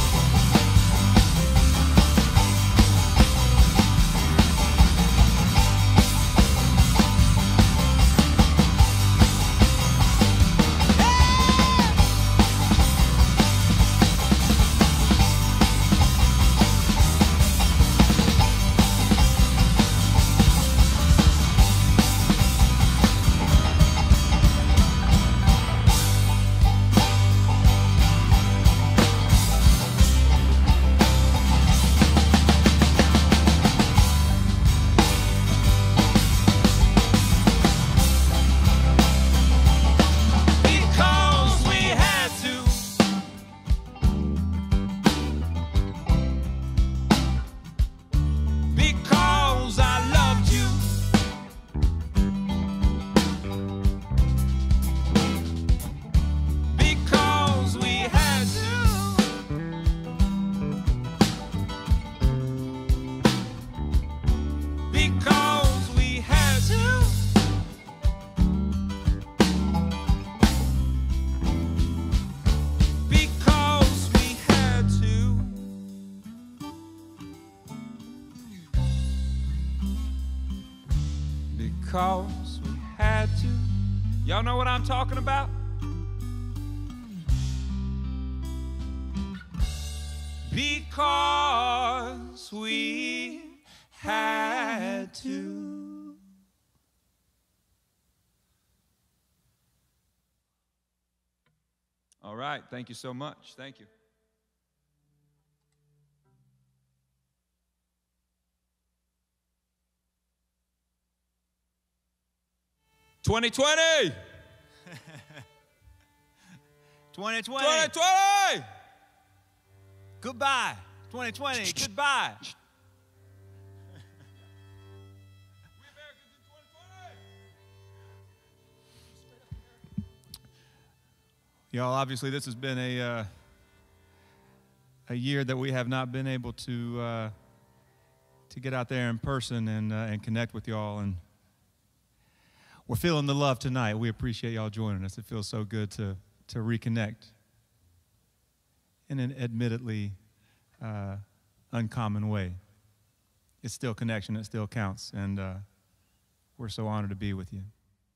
Because we had to. Because I loved you. Because we had to. Because we had to. Because we had to. Because we had to. Y'all know what I'm talking about? Because we had to. All right, thank you so much. Thank you. "2020! 2020. 2020! Goodbye. 2020. Goodbye. Y'all, obviously this has been a year that we have not been able to get out there in person and connect with y'all, and we're feeling the love tonight. We appreciate y'all joining us. It feels so good to reconnect in an admittedly uncommon way. It's still connection. It still counts, and we're so honored to be with you.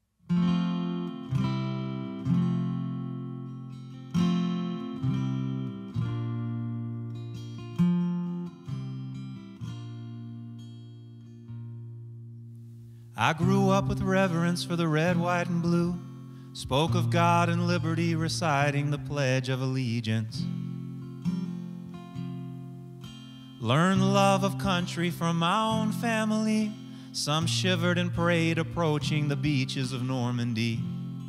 I grew up with reverence for the red, white, and blue. Spoke of God and liberty, reciting the Pledge of Allegiance. Learned the love of country from my own family. Some shivered and prayed, approaching the beaches of Normandy.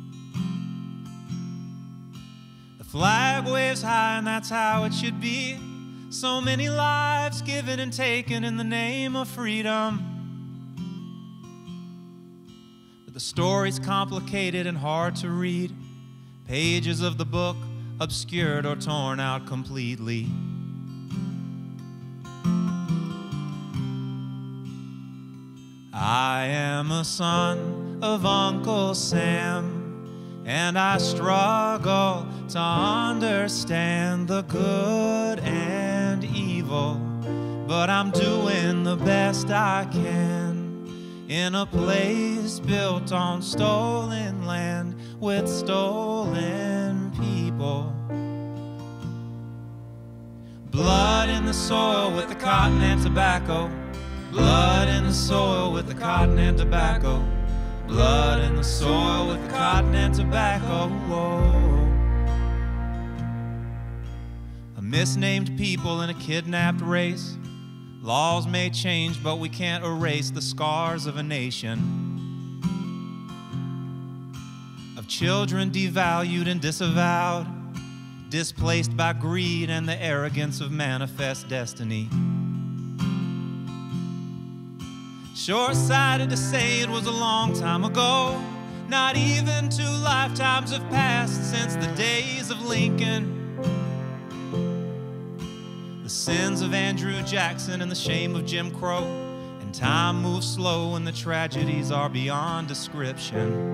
The flag waves high, and that's how it should be. So many lives given and taken in the name of freedom. The story's complicated and hard to read. Pages of the book obscured or torn out completely. I am a son of Uncle Sam, and I struggle to understand the good and evil, but I'm doing the best I can. In a place built on stolen land with stolen people. Blood in the soil with the cotton and tobacco. Blood in the soil with the cotton and tobacco. Blood in the soil with the cotton and tobacco. Whoa. A misnamed people in a kidnapped race. Laws may change, but we can't erase the scars of a nation. Of children devalued and disavowed, displaced by greed and the arrogance of manifest destiny. Short-sighted to say it was a long time ago. Not even 2 lifetimes have passed since the days of Lincoln. The sins of Andrew Jackson and the shame of Jim Crow. And time moves slow and the tragedies are beyond description.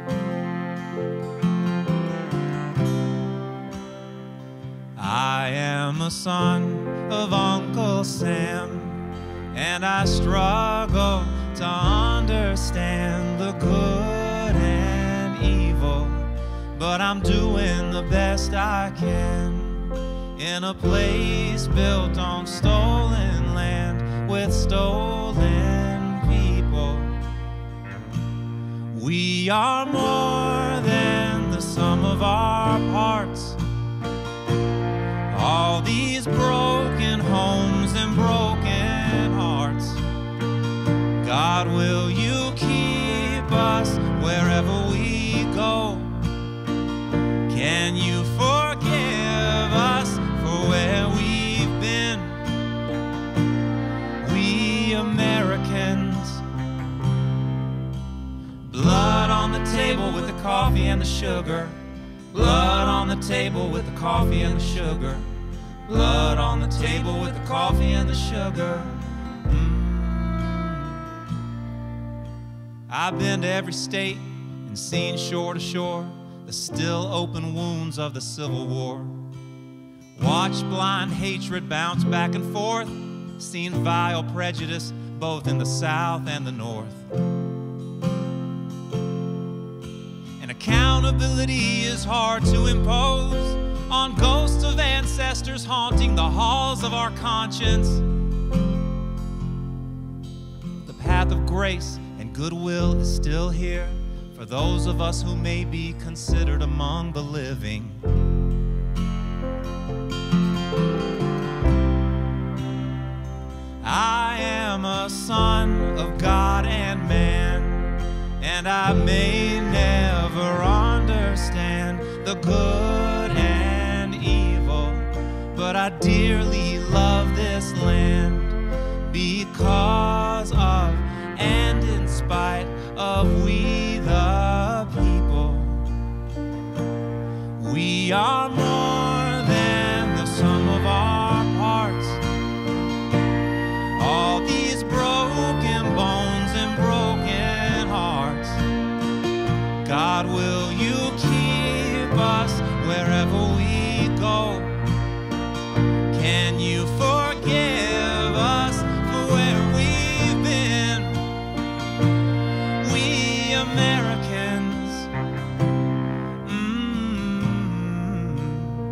I am a son of Uncle Sam, and I struggle to understand the good and evil, but I'm doing the best I can in a place built on stolen land with stolen people. We are more than the sum of our parts. All these broken homes and broken hearts. God, will you keep us wherever we go? Can you forgive us for where we've been? We Americans. Blood on the table with the coffee and the sugar. Blood on the table with the coffee and the sugar. Blood on the table with the coffee and the sugar. I've been to every state and seen shore to shore the still open wounds of the Civil War. Watched blind hatred bounce back and forth. Seen vile prejudice both in the South and the North. And accountability is hard to impose on ghosts of ancestors haunting the halls of our conscience. The path of grace and goodwill is still here for those of us who may be considered among the living. I am a son of God and man, and I may never understand the good and evil, but I dearly love this land because of and in spite of we the people. We are more than the sum of our parts. All these broken bones and broken hearts. God, will you keep us wherever we go? Can you forgive us for where we've been? We Americans.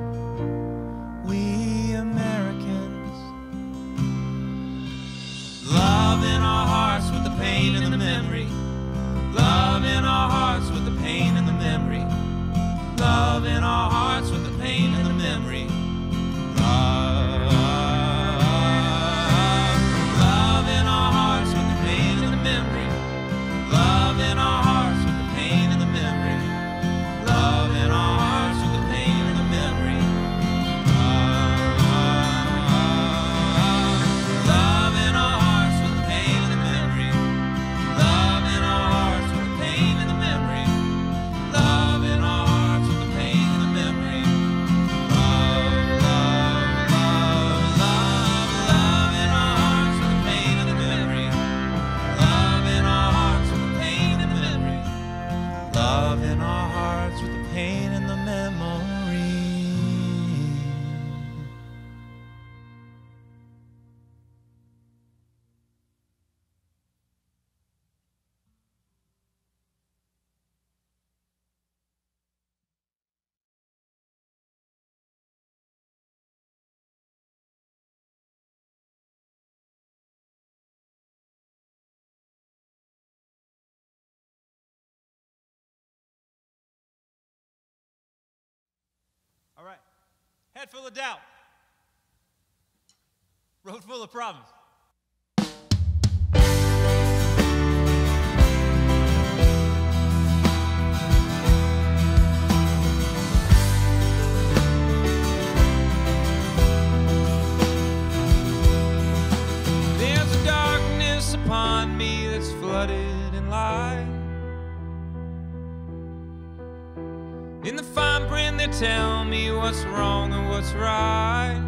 All right. Head full of doubt. Road full of problems. There's a darkness upon me that's flooded in light. In the fine print they tell me what's wrong and what's right.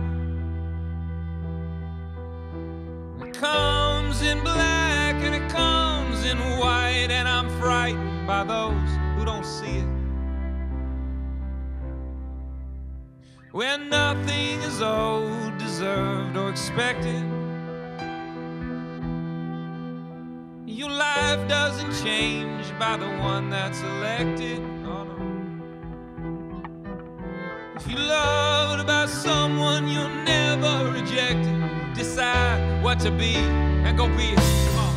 It comes in black and it comes in white, and I'm frightened by those who don't see it. Where nothing is owed, deserved, or expected. Your life doesn't change by the one that's elected. Oh, no. If you loved about someone, you'll never reject it. Decide what to be and go be it. Come on.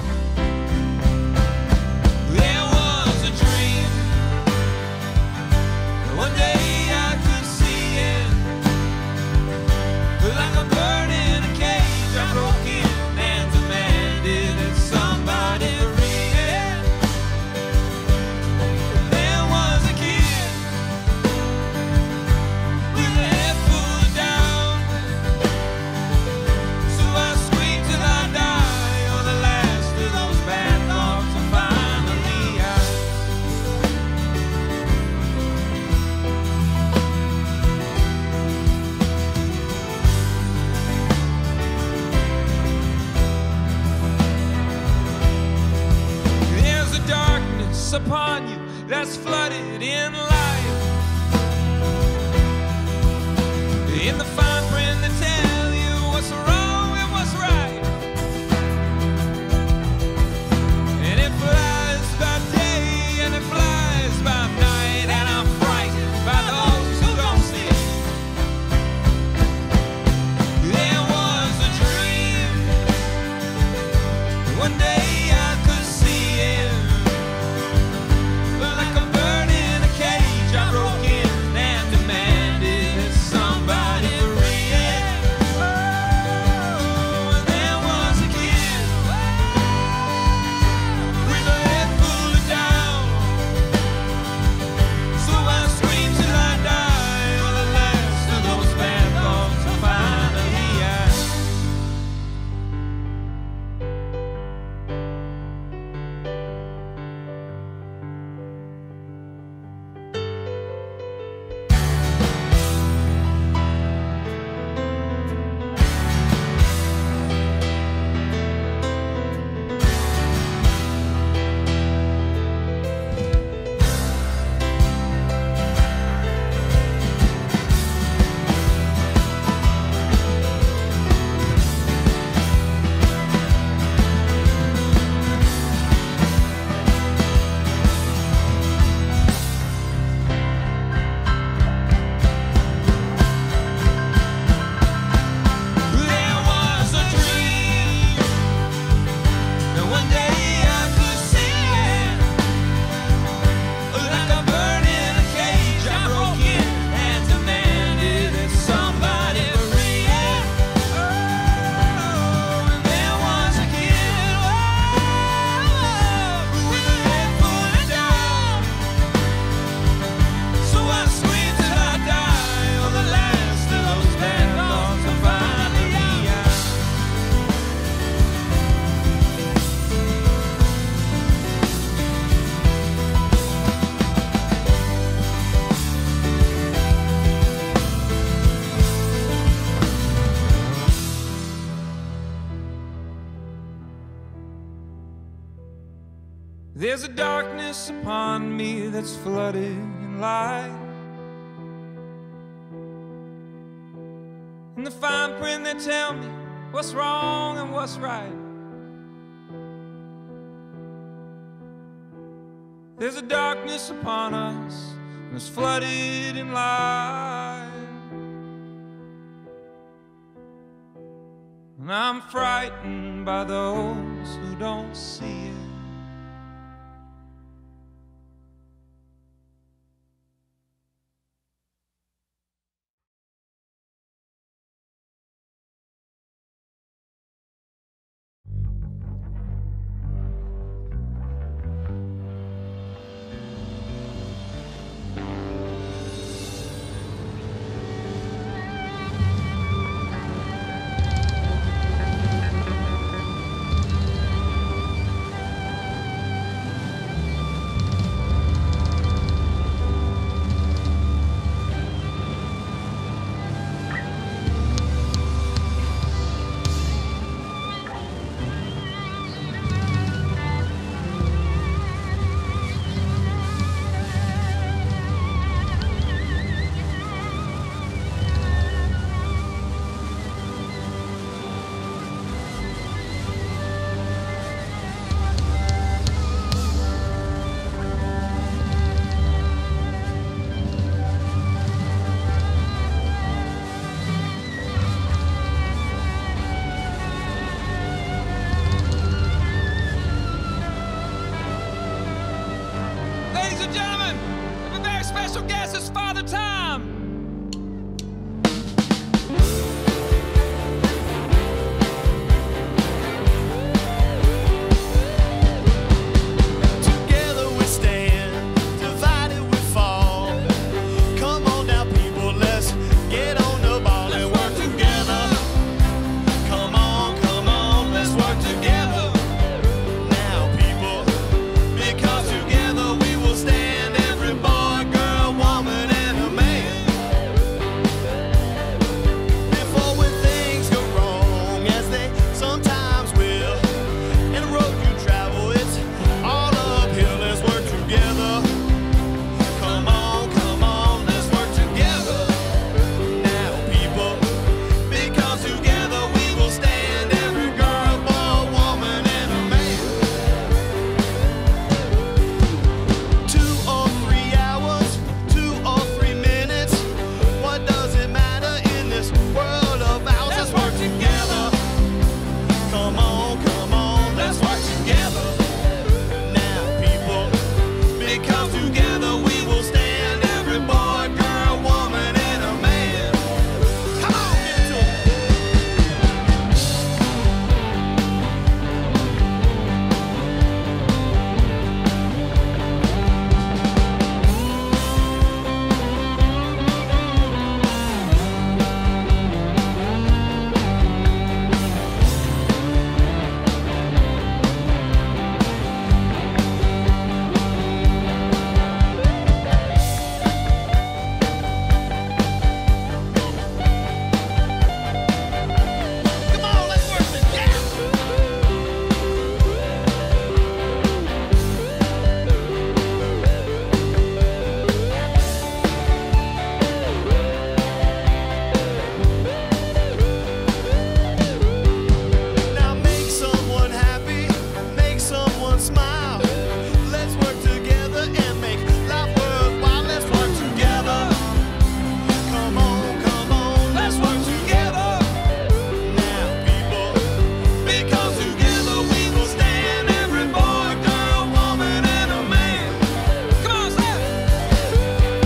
There was a dream. One day I could see it. Like a bird in a cage, I broke in and demanded that somebody free it. There was a kid with a head full of doubt. So I screamed till I die. Oh, the last of those bad thoughts are finally out. There's a darkness upon you that's flooded in light. In the fine print they tell you what's wrong and what's right. And it flies by day and it flies by night, and I'm frightened by those who don't see it. There was a dream. One day I could see it. But like a bird in a cage, I broke in and demanded that somebody free it. Oh, and there was a kid with a head full of doubt. So I screamed till I die. Oh, the last of those bad thoughts are finally out. There was a dream, and one day I could see it. Like a bird in a cage, I broke in and demanded that somebody free it. Oh, and there was a kid, with a head full of doubt. So I screamed till I die. Oh, the last of those bad thoughts are finally out. There's a darkness upon me that's flooded in light. In the fine print they tell me what's wrong and what's right. There's a darkness upon us that's flooded in light. And I'm frightened by those who don't see it. another time. Together we stand, divided we fall. Come on now, people, let's get on the ball and work together. Come on, let's work together. Now, people, because together we will stand, every boy, girl, woman, and a man. Before when things go wrong, as they sometimes will, and the road you travel, it's all uphill. Let's work together. Come on, let's work together. Now, people, because together we will stand, every girl, boy, woman, and a man. 2 or 3 hours, 2 or 3 minutes, what does it matter in this world of ours? Let's work together. Come on, let's work together. Now, people, because together we will stand, every boy, girl, woman, and a man. Come on, get to it. Come on, let's work together. Now make someone happy, make someone smile. Let's work together and make life worthwhile. Let's work together. Come on, let's work together. Now, people, because together we will stand, every boy, girl, woman, and a man. Come on, say it.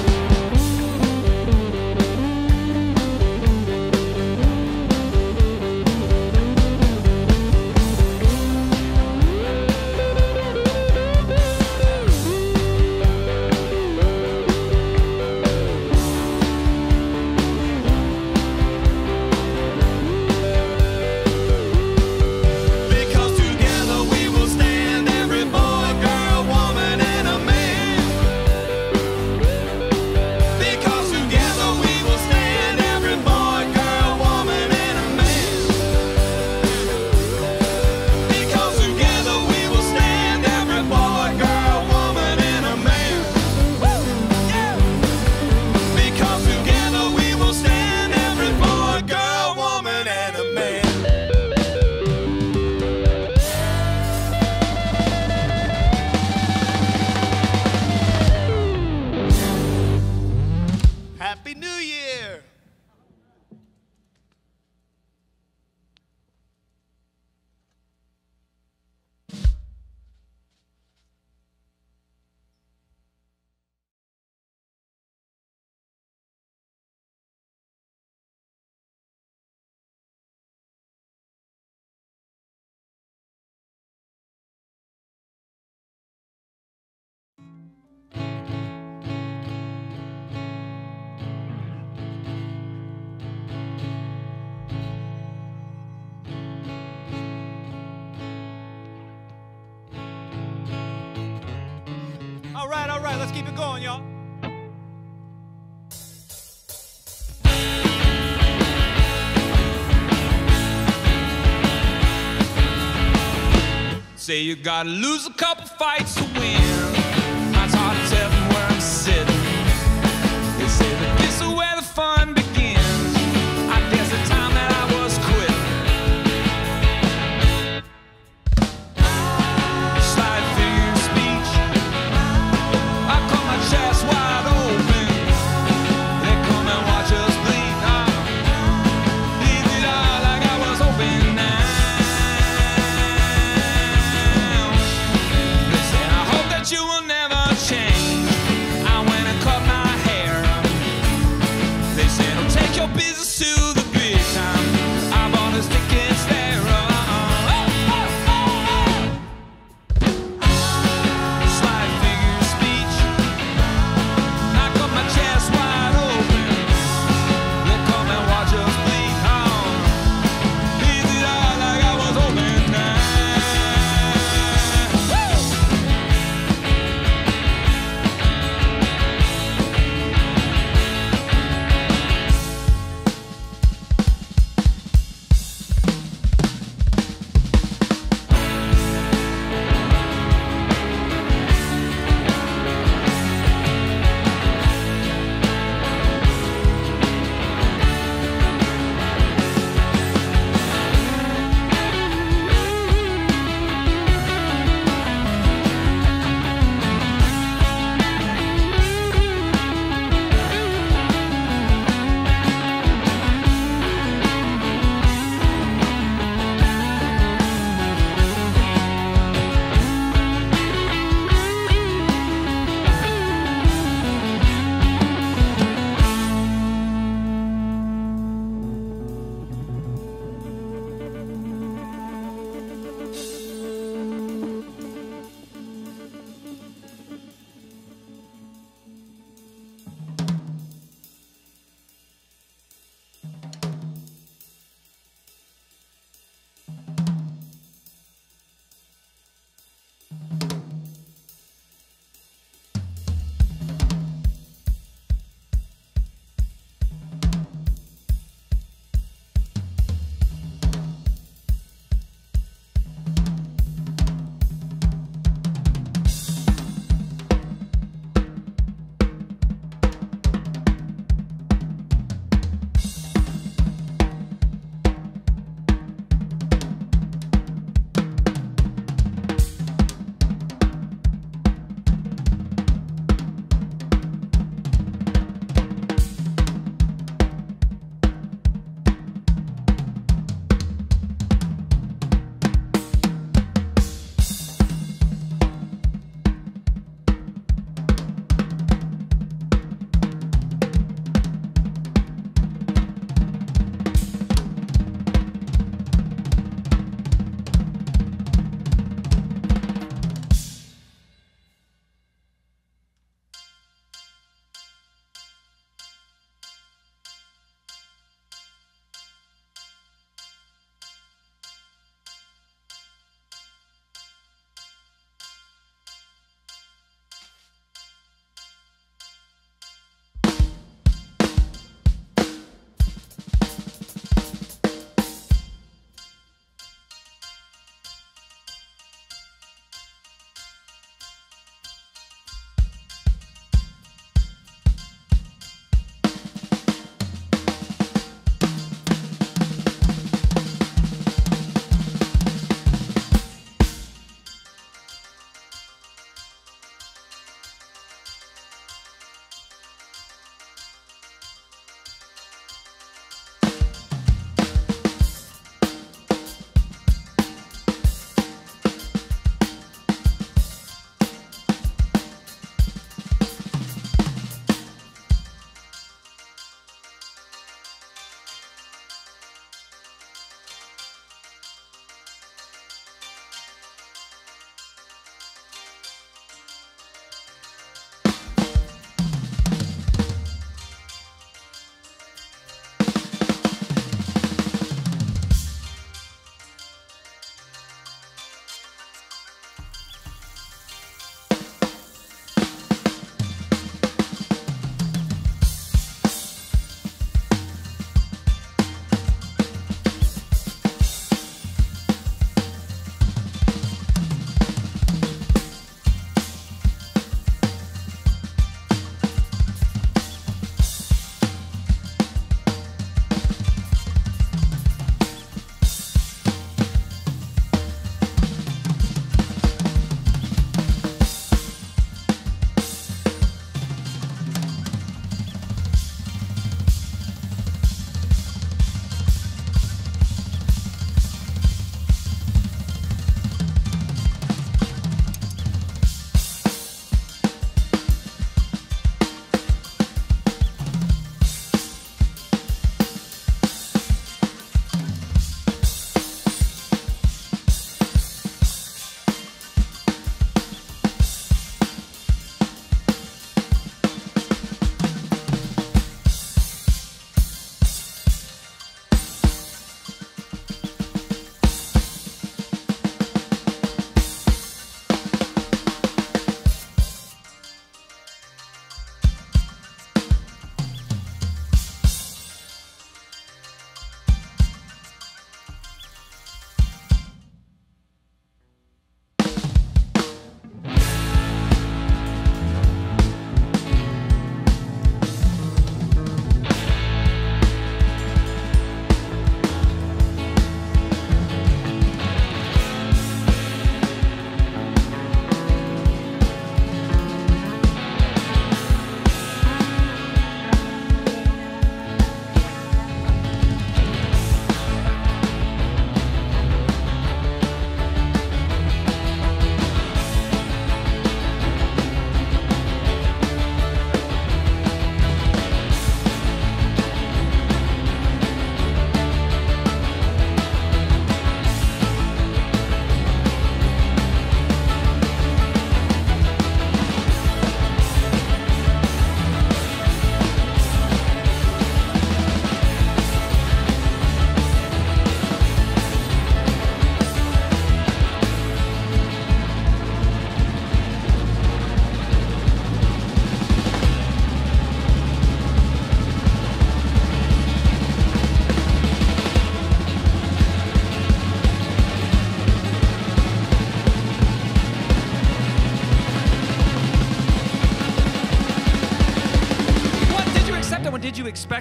Because together we will stand, every boy, girl, woman, and a man. Because together we will stand, every boy, girl, woman, and a man. Because together we will stand, every boy, girl, woman, and a man. Yeah. Because together we will stand, every boy, girl, woman, and a man. Happy New Year! All right, let's keep it going, y'all. Say you gotta lose a couple fights to win. It's hard to tell from where I'm sitting. They say that this is where the fun begins. I guess the time that I was quitting. Slide figure of speech. I cut my chest wide open. They come and watch us bleed. Leave it all like I was hoping now. You will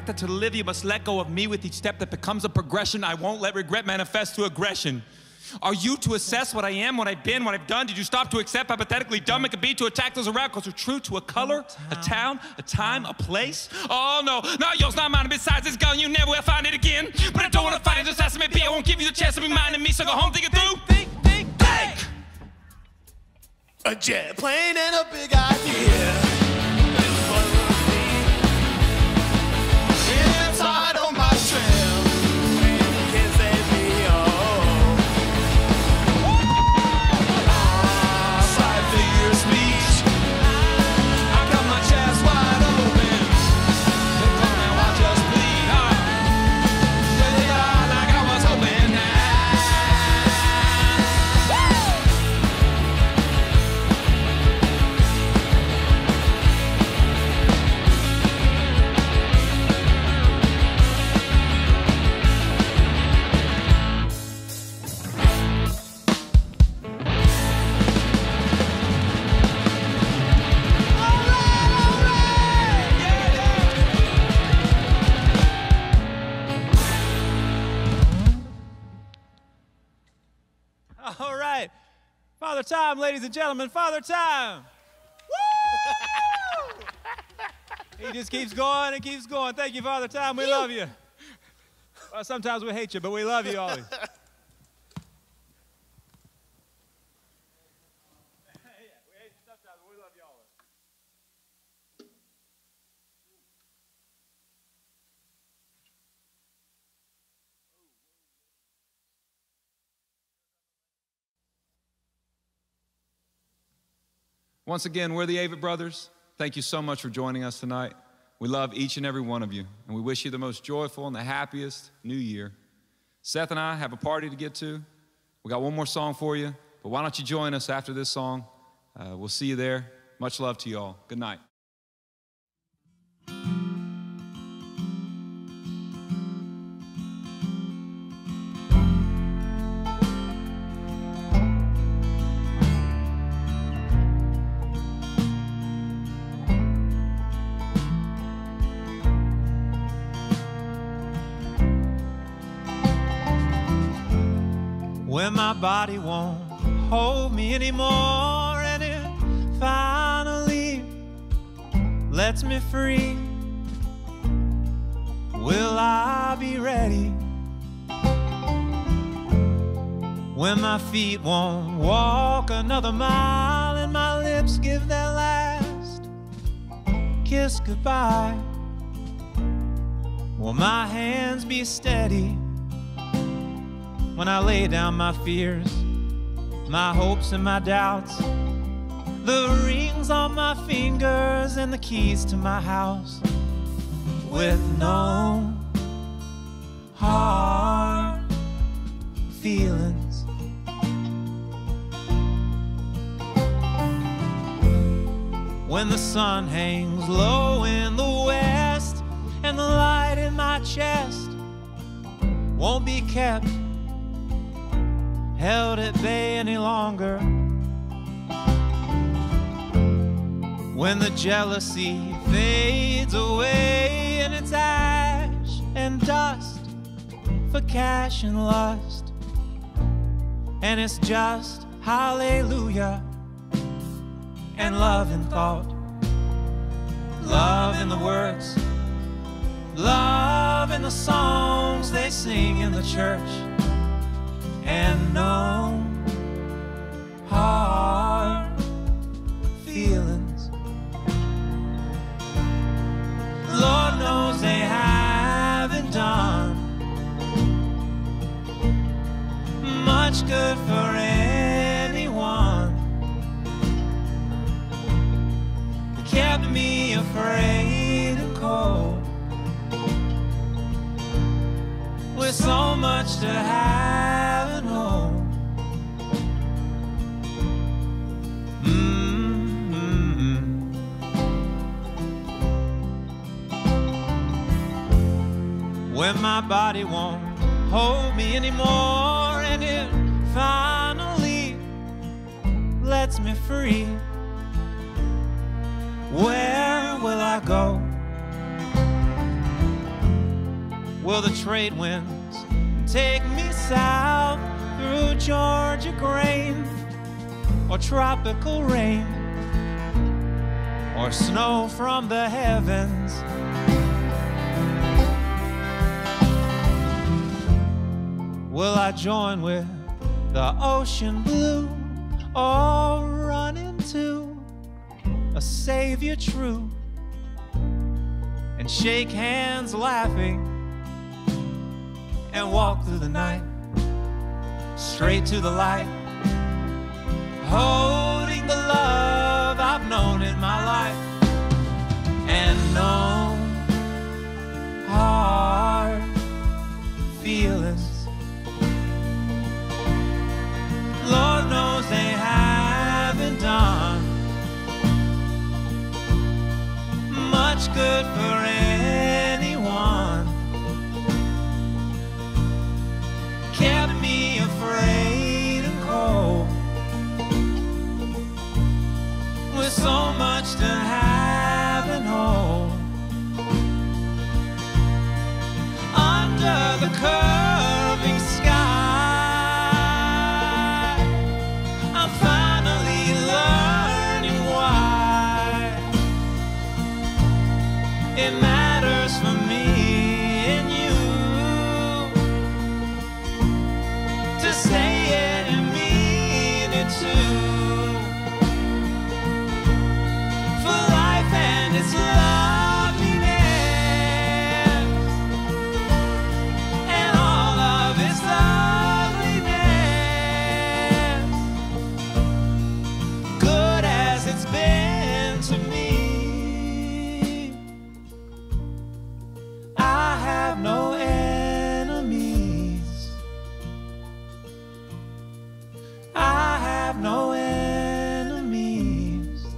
fact that to live you must let go of me with each step that becomes a progression. I won't let regret manifest to aggression. Are you to assess what I am, what I've been, what I've done? Did you stop to accept how pathetically dumb it could be to attack those around? Because we're true to a color, a town, a time, a place. Oh no, not yours, not mine. Besides this gun, you never will find it again. But I don't want to fight it, just ask me be. I won't give you the chance to be mine and me, so go home, think it through. Think. A jet plane and a big idea. Inside on my trail, can't save me, oh. Five-figure speech, I got my chest wide open. They come and watch us bleed, With it all like I was hoping now. All right. Father time, ladies and gentlemen. Father time. Woo! He just keeps going and keeps going. Thank you, Father time. We love you. Well, sometimes we hate you, but we love you always. Once again, we're the Avett Brothers. Thank you so much for joining us tonight. We love each and every one of you, and we wish you the most joyful and the happiest new year. Seth and I have a party to get to. We got one more song for you, but why don't you join us after this song? We'll see you there. Much love to you all. Good night. When my body won't hold me anymore and it finally lets me free, will I be ready? When my feet won't walk another mile and my lips give their last kiss goodbye, will my hands be steady when I lay down my fears, my hopes and my doubts, the rings on my fingers and the keys to my house, with no hard feelings? When the sun hangs low in the west and the light in my chest won't be kept, held at bay any longer, when the jealousy fades away and it's ash and dust for cash and lust, and it's just hallelujah and love in thought, love in the words, love in the songs they sing in the church, and no hard feelings. Lord knows they haven't done much good for anyone. They kept me afraid and cold, with so much to have and hold. When my body won't hold me anymore and it finally lets me free, where will I go? Will the trade winds take me south through Georgia grain, or tropical rain, or snow from the heavens? Will I join with the ocean blue, or run into a savior true and shake hands laughing and walk through the night straight to the light, holding the love I've known in my life and known heart feelings. Lord knows they haven't done much good for anyone. Kept me afraid and cold, with so much to have and hold. Under the curving sky, I'm finally learning why it matters for me and you to say it and mean it too. For life and its loveliness and all of its ugliness, good as it's been to me, I have no enemies. I have no enemies.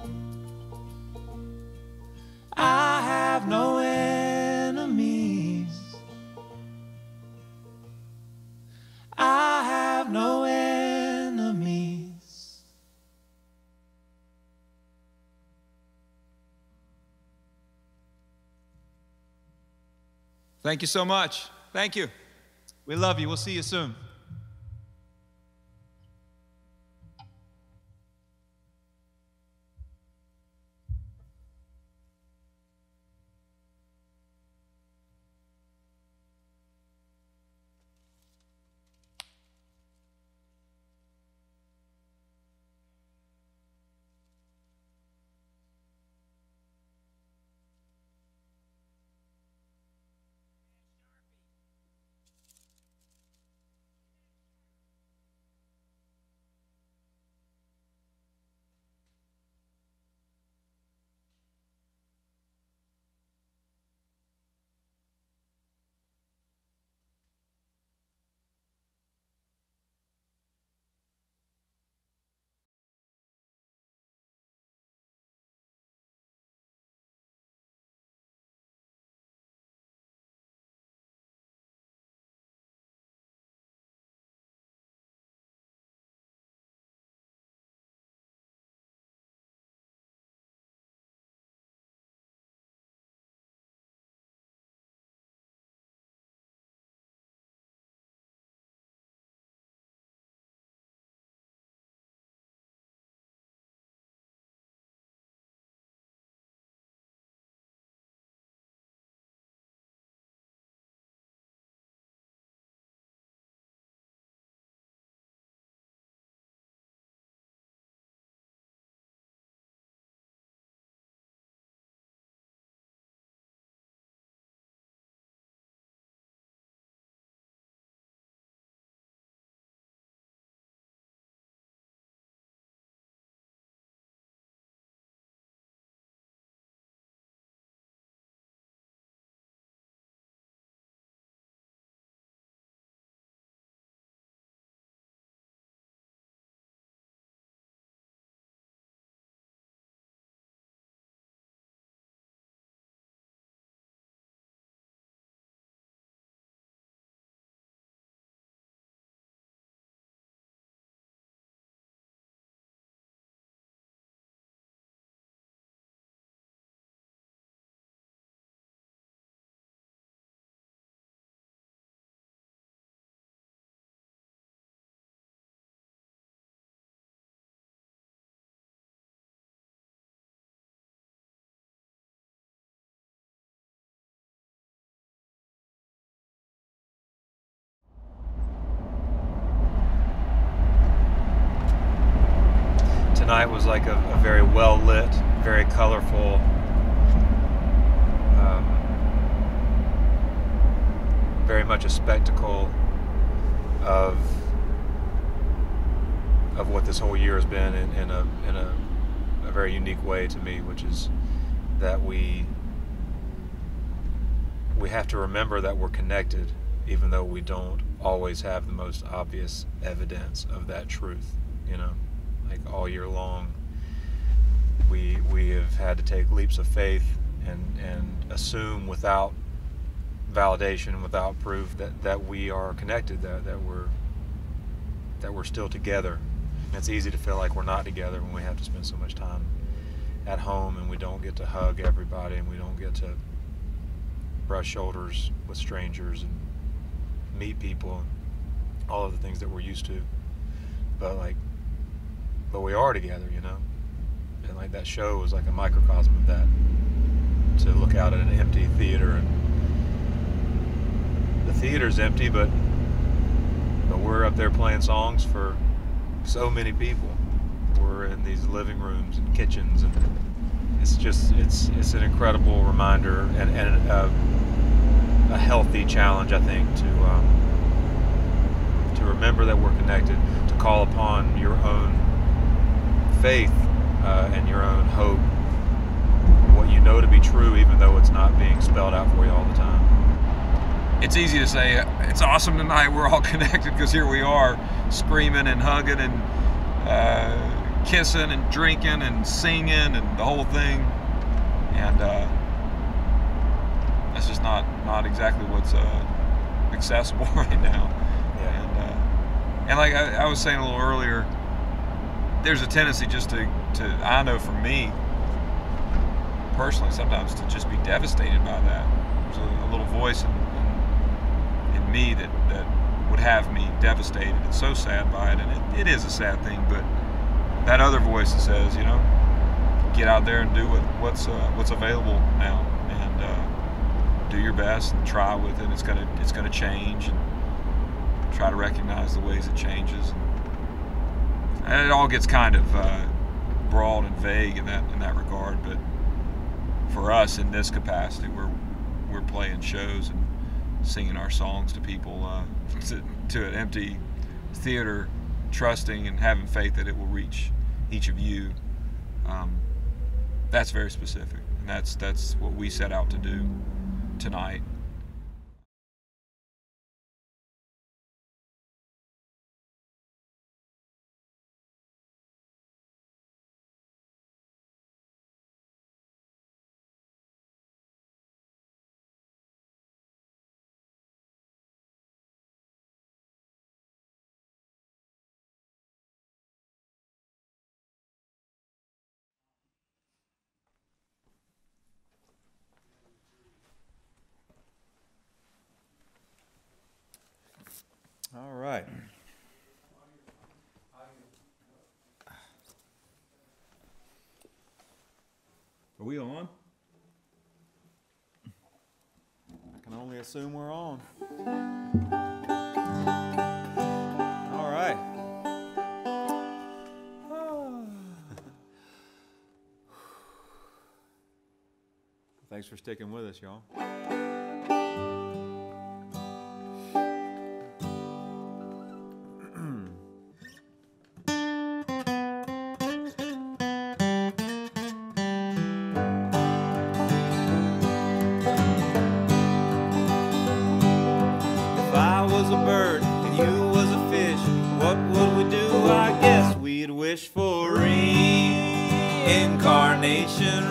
I have no enemies. I have no enemies. Thank you so much. Thank you. We love you. We'll see you soon. tonight was like a very well lit, very colorful, very much a spectacle of what this whole year has been in a very unique way to me, which is that we have to remember that we're connected, even though we don't always have the most obvious evidence of that truth. You know, like all year long, we have had to take leaps of faith and assume without validation, without proof, that we are connected, that we're still together. And it's easy to feel like we're not together when we have to spend so much time at home and we don't get to hug everybody and we don't get to brush shoulders with strangers and meet people and all of the things that we're used to. But we are together, you know? And like that show was like a microcosm of that. To look out at an empty theater, and the theater's empty, but we're up there playing songs for so many people. We're in these living rooms and kitchens, and it's an incredible reminder and a healthy challenge, I think, to remember that we're connected, to call upon your own faith and your own hope, what you know to be true, even though it's not being spelled out for you all the time. It's easy to say it's awesome tonight, we're all connected, because here we are screaming and hugging and kissing and drinking and singing and the whole thing, and that's just not exactly what's accessible right now. Yeah. And like I was saying a little earlier, there's a tendency just to I know for me personally sometimes to just be devastated by that. There's a little voice in me that would have me devastated and so sad by it, and it is a sad thing, but that other voice that says, you know, get out there and do what's available now, and do your best and try with it. It's gonna change, and try to recognize the ways it changes, and it all gets kind of broad and vague in that regard. But for us in this capacity, we're playing shows and singing our songs to people, to an empty theater, trusting and having faith that it will reach each of you. That's very specific, and that's what we set out to do tonight. All right. Are we on? I can only assume we're on. All right. Thanks for sticking with us, y'all. Wish for reincarnation,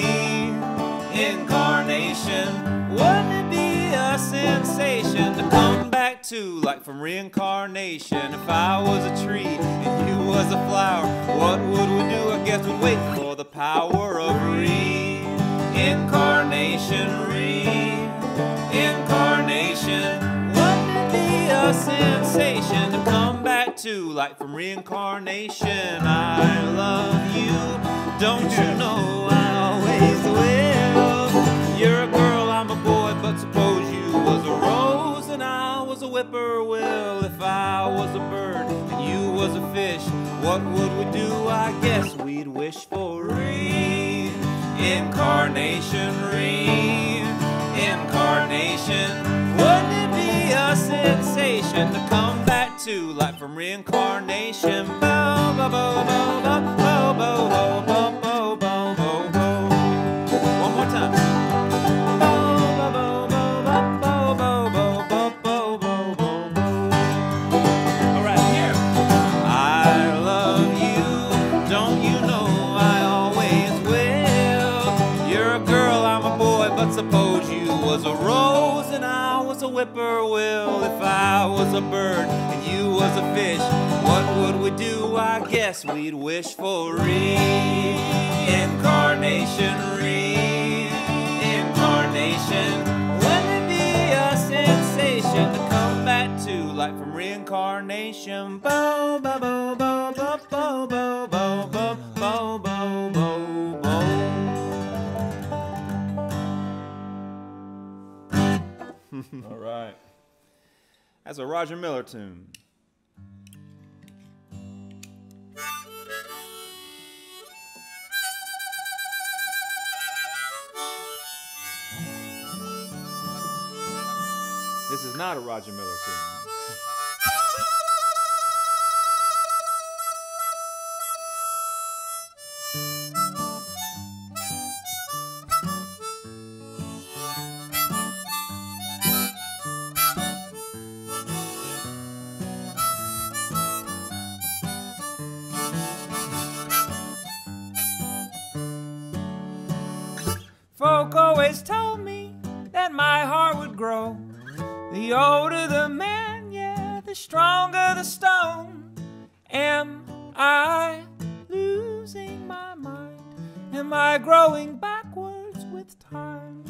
reincarnation. Wouldn't it be a sensation to come back to, like from reincarnation? If I was a tree and you was a flower, what would we do? I guess we'd wait for the power of reincarnation, reincarnation. Wouldn't it be a sensation to come back to, like from reincarnation? I love you, don't you know I always will. You're a girl, I'm a boy, but suppose you was a rose and I was a whippoorwill. If I was a bird and you was a fish, what would we do? I guess we'd wish for reincarnation, reincarnation. Wouldn't it be a sensation to come back to life from reincarnation? Bo, bo, bo, bo, bo, bo, bo, bo, bo, bo, bo, bo. One more time. Bo, bo, bo, bo, bo, bo, bo, bo, bo, bo, bo, bo. All right, here. I love you, don't you know I always will. You're a girl, I'm a boy, but suppose you was a rose and I was a whippoorwill. If I was a bird and you was a fish, what would we do? I guess we'd wish for reincarnation, reincarnation. Wouldn't it be a sensation to come back to life from reincarnation? Bo, bo, bo, bo, bo, bo, bo, bo, bo, bo, bo, bo, bo. All right. That's a Roger Miller tune. This is not a Roger Miller tune. Folk always told me that my heart would grow. The older the man, yeah, the stronger the stone. Am I losing my mind? Am I growing backwards with time?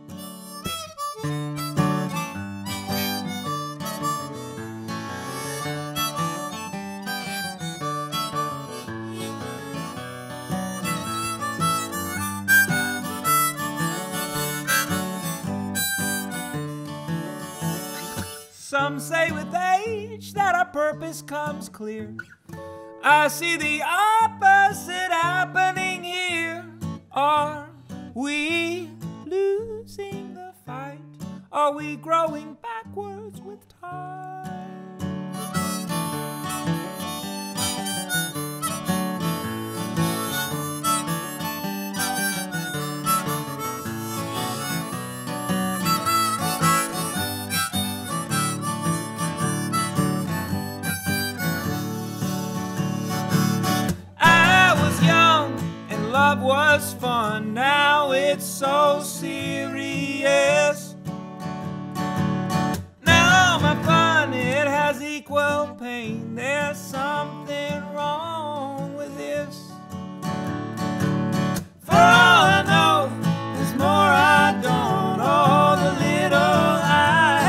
Some say with age that our purpose comes clear. I see the opposite happening here. Are we losing the fight? Are we growing backwards with time? Love was fun, now it's so serious. Now my fun, it has equal pain. There's something wrong with this. For all I know, there's more I don't. All the little I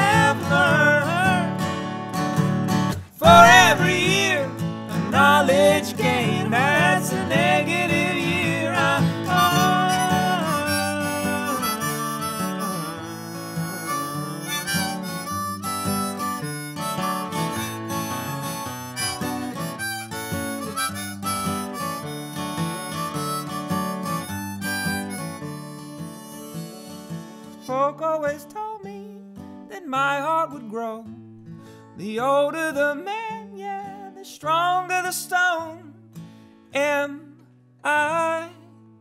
have learned. For every year of knowledge gained, that's a negative year. Folk always told me that my heart would grow. The older the man, yeah, the stronger the stone. Am I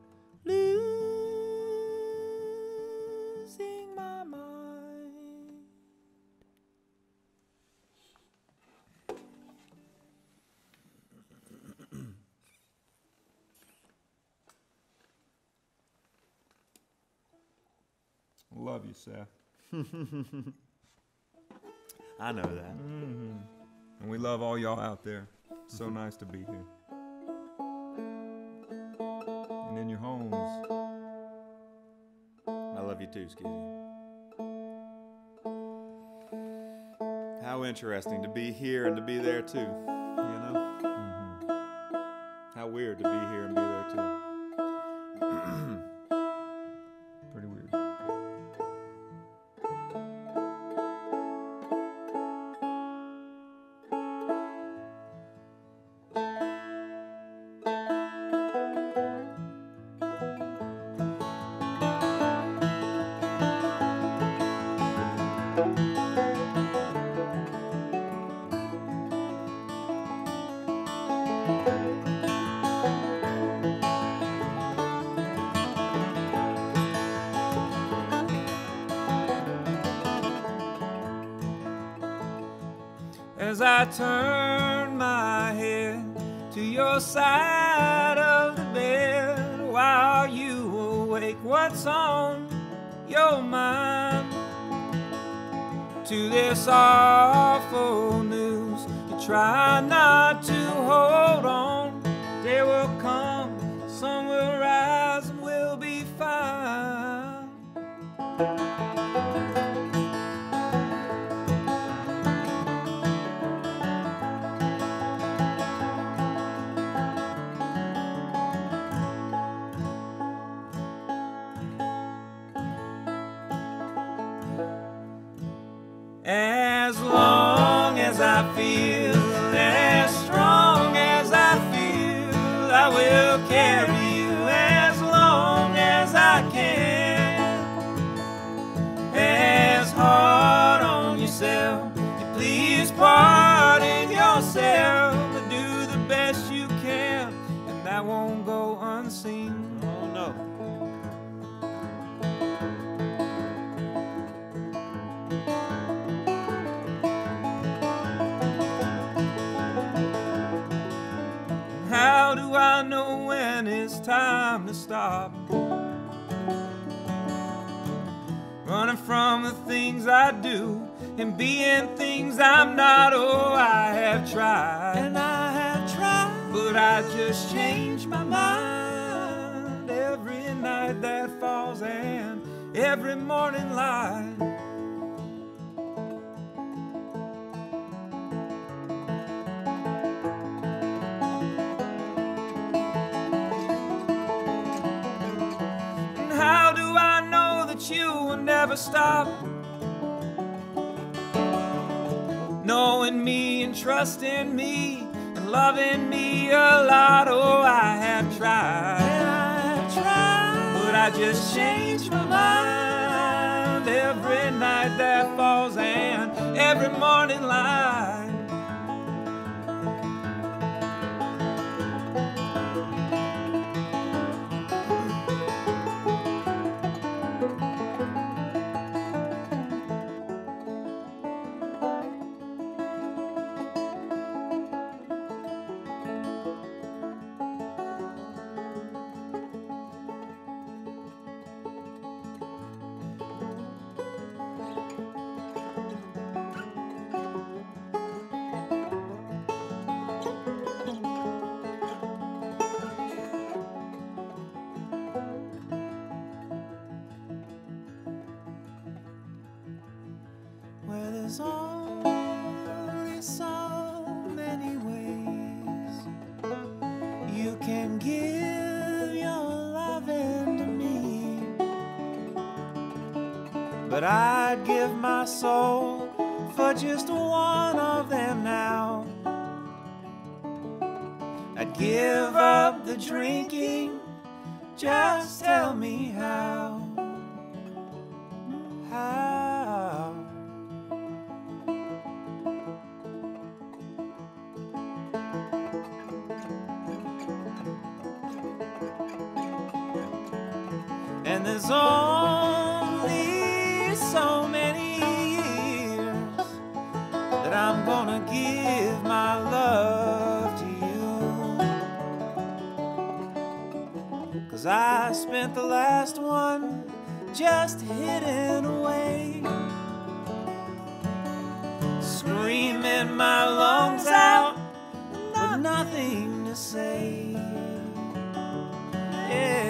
losing my mind? Love you, Seth. I know that. And we love all y'all out there. So nice to be here. And in your homes. I love you too, Skizzy. How interesting to be here and to be there too, you know? How weird to be here and be there too. Pretty weird. as I turn my head to your side of the bed while you awake. What's on your mind? To this awful news, you try not to hold on. Day will come, sun will rise, and we'll be fine. As long as I feel, as strong as I feel, I will carry you as long as I can. As hard on yourself, you please pardon yourself, but do the best you can, and that won't go unseen. Oh no. How do I know when it's time to stop? Running from the things I do and being things I'm not. Oh, I have tried, and I have tried, but I just change my mind every night that falls and every morning light. How do I know that you will never stop? Knowing me and trusting me and loving me a lot. Oh, I have tried, and I have tried, but I just change my mind every night that falls and every morning light. Well, there's only so many ways you can give your loving to me, but I'd give my soul for just one of them now. I'd give up the drinking, just tell me how. And there's only so many years that I'm gonna give my love to you, 'cause I spent the last one just hidden away, screaming my lungs out with nothing to say. Yeah.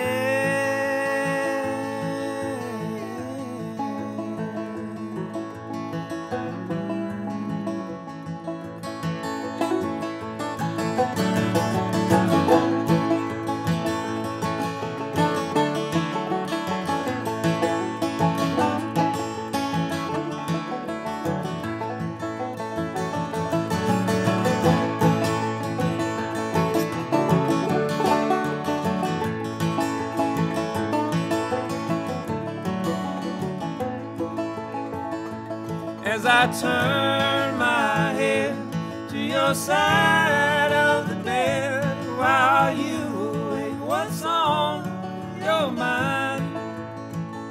As I turn my head to your side of the bed while you awake, what's on your mind?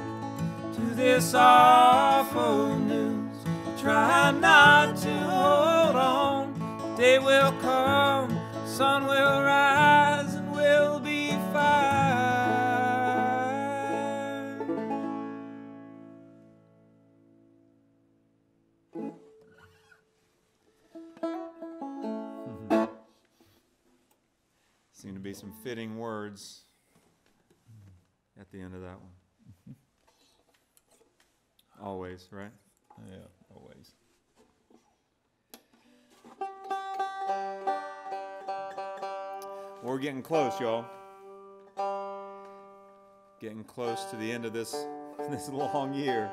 To this awful news, try not to hold day will come, sun will rise, and we'll be fine. Seem to be some fitting words at the end of that one. Always, right? Yeah, always. We're getting close, y'all. Getting close to the end of this long year.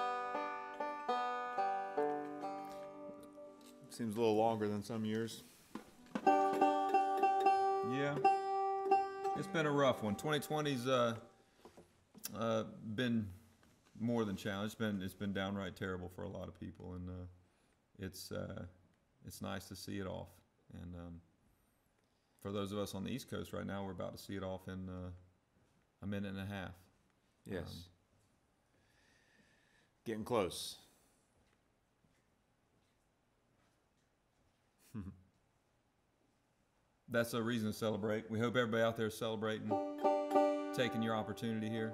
Seems a little longer than some years. Yeah, it's been a rough one. 2020's been more than challenged. It's been downright terrible for a lot of people, and it's nice to see it off. And for those of us on the East Coast right now, we're about to see it off in a minute and a half. Yes. Getting close. That's a reason to celebrate. We hope everybody out there is celebrating, taking your opportunity here.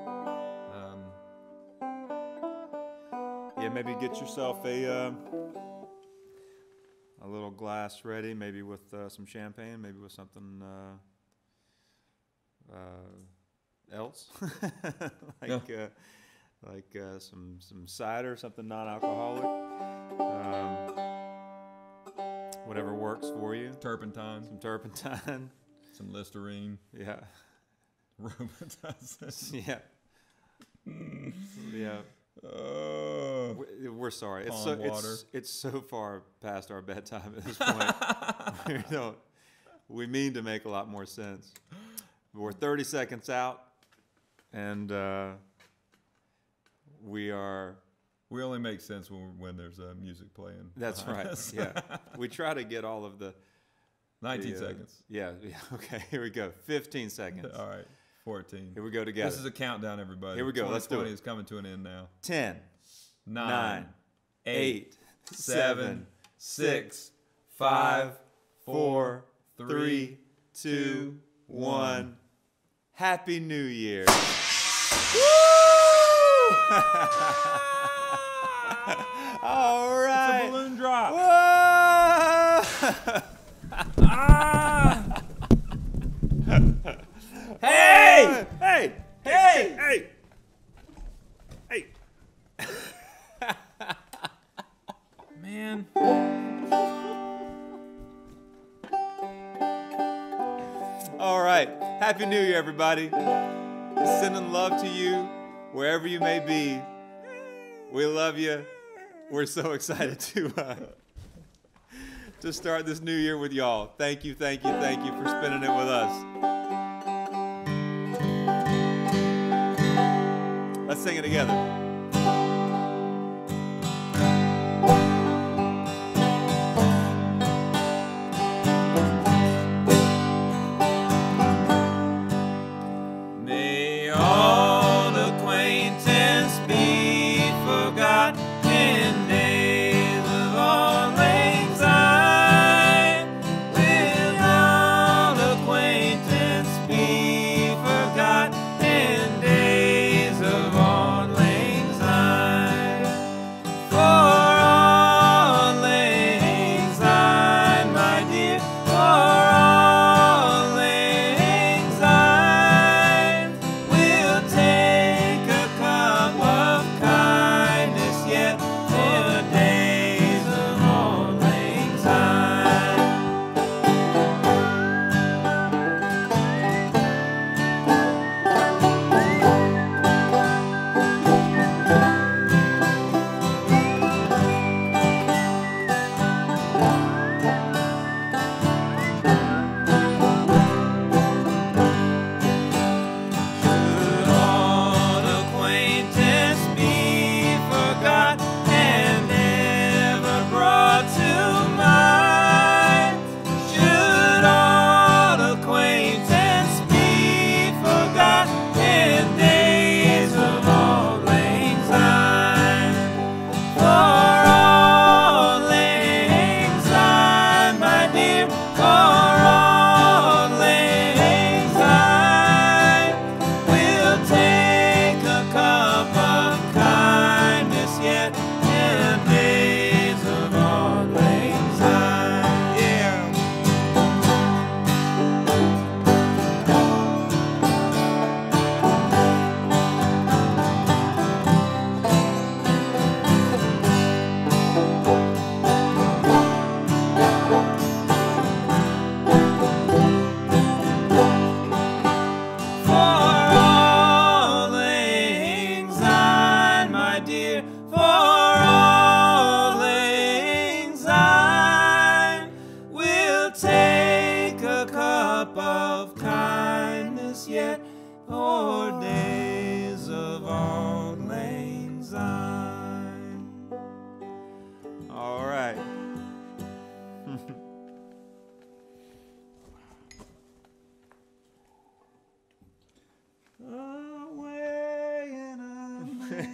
Yeah, maybe get yourself a little glass ready, maybe with some champagne, maybe with something else, like some cider, something non-alcoholic. Whatever works for you. Turpentine. Some turpentine. Some Listerine. Yeah. Robitussin. Yeah. Yeah. We're sorry. It's so far past our bedtime at this point. We mean to make a lot more sense. But we're 30 seconds out, and we only make sense when there's music playing. That's right. Us. Yeah. We try to get all of the 19 seconds. Yeah. Okay. Here we go. 15 seconds. All right. 14. Here we go together. This is a countdown, everybody. Here we go. Let's do it. 2020 is coming to an end now. 10, 9, 8, 7, 6, 5, 4, 3, 2, 1. Happy New Year. All right. It's a balloon drop. Hey! Hey! Hey! Hey! Hey! Man. All right. Happy New Year, everybody. Sending love to you wherever you may be. We love you. We're so excited to start this new year with y'all. Thank you, thank you, thank you for spending it with us. Let's sing it together. Days of old lang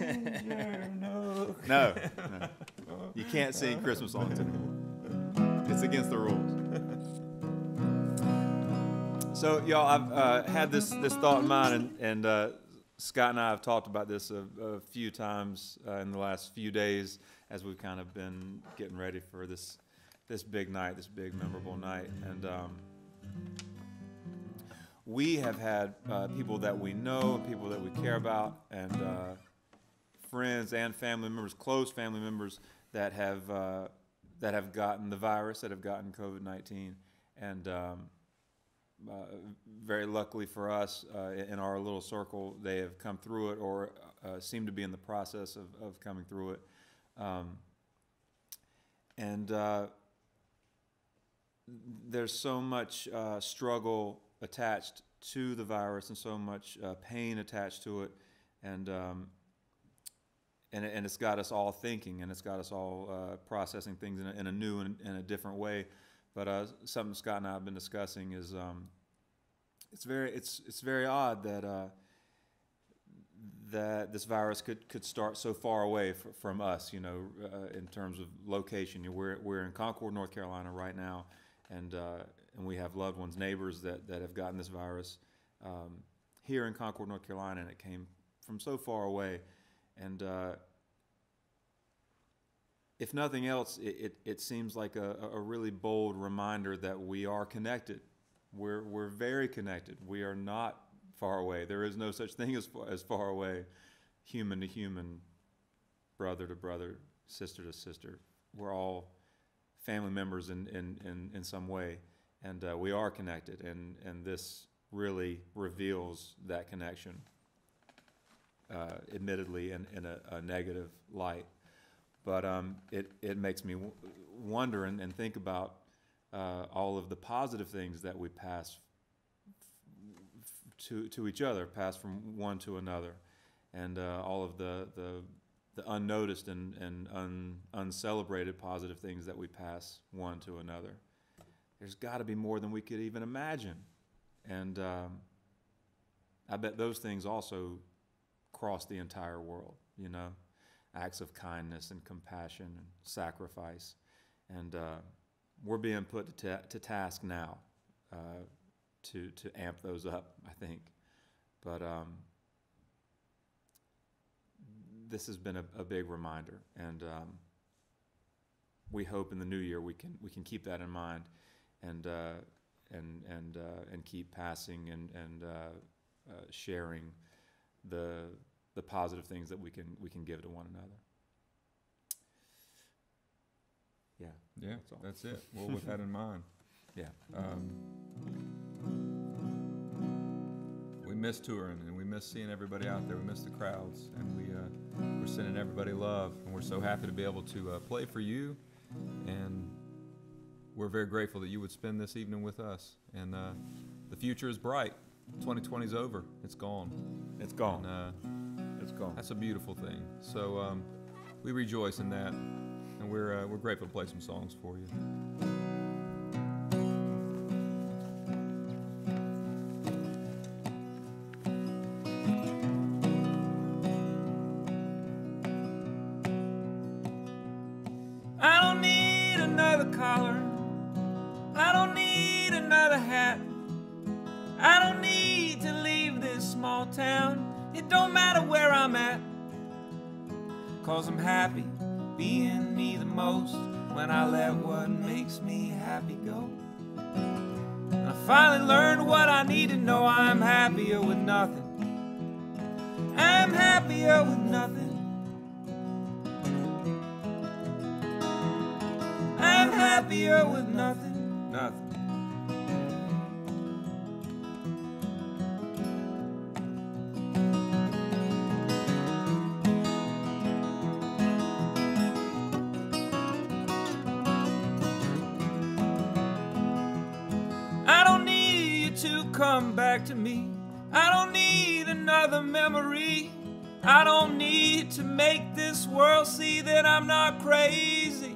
No. No. You can't sing Christmas songs anymore. It's against the rules. So, y'all, I've had this thought in mind, and Scott and I have talked about this a few times in the last few days as we've kind of been getting ready for this big night, this big memorable night. And we have had people that we know, people that we care about, and friends and family members, close family members that have gotten the virus, that have gotten COVID-19, and very luckily for us, in our little circle, they have come through it or seem to be in the process of coming through it. There's so much struggle attached to the virus and so much pain attached to it, and it's got us all thinking, and it's got us all processing things in a new and in a different way. But something Scott and I have been discussing is it's very odd that this virus could start so far away from us, you know, in terms of location. We're in Concord, North Carolina right now, and we have loved ones, neighbors that have gotten this virus here in Concord, North Carolina, and it came from so far away. And if nothing else, it seems like a really bold reminder that we are connected. We're very connected. We are not far away. There is no such thing as far away, human to human, brother to brother, sister to sister. We're all family members in some way, and we are connected. And this really reveals that connection, admittedly in a negative light. But it makes me wonder and think about all of the positive things that we pass to each other, pass from one to another, and all of the unnoticed and uncelebrated positive things that we pass one to another. There's got to be more than we could even imagine, and I bet those things also cross the entire world, you know. Acts of kindness and compassion and sacrifice, and we're being put to task now to amp those up, I think. But this has been a big reminder, and we hope in the new year we can keep that in mind, and keep passing and sharing the positive things that we can give to one another. Yeah, that's it. Well, with that in mind, Yeah. We miss touring, and we miss seeing everybody out there. We miss the crowds, and we're sending everybody love, and we're so happy to be able to play for you, and we're very grateful that you would spend this evening with us. And the future is bright. 2020 is over. It's gone. It's gone. And, it's gone. that's a beautiful thing. So we rejoice in that, and we're grateful to play some songs for you. I don't need another collar. I don't need another hat. I don't need to leave this small town. It don't matter where I'm at, 'cause I'm happy being me the most when I let what makes me happy go. And I finally learned what I need to know. I'm happier with nothing. I'm happier with nothing. I'm happier with nothing. Nothing. I don't need you to come back to me. I don't need another memory. I don't need to make this world see that I'm not crazy.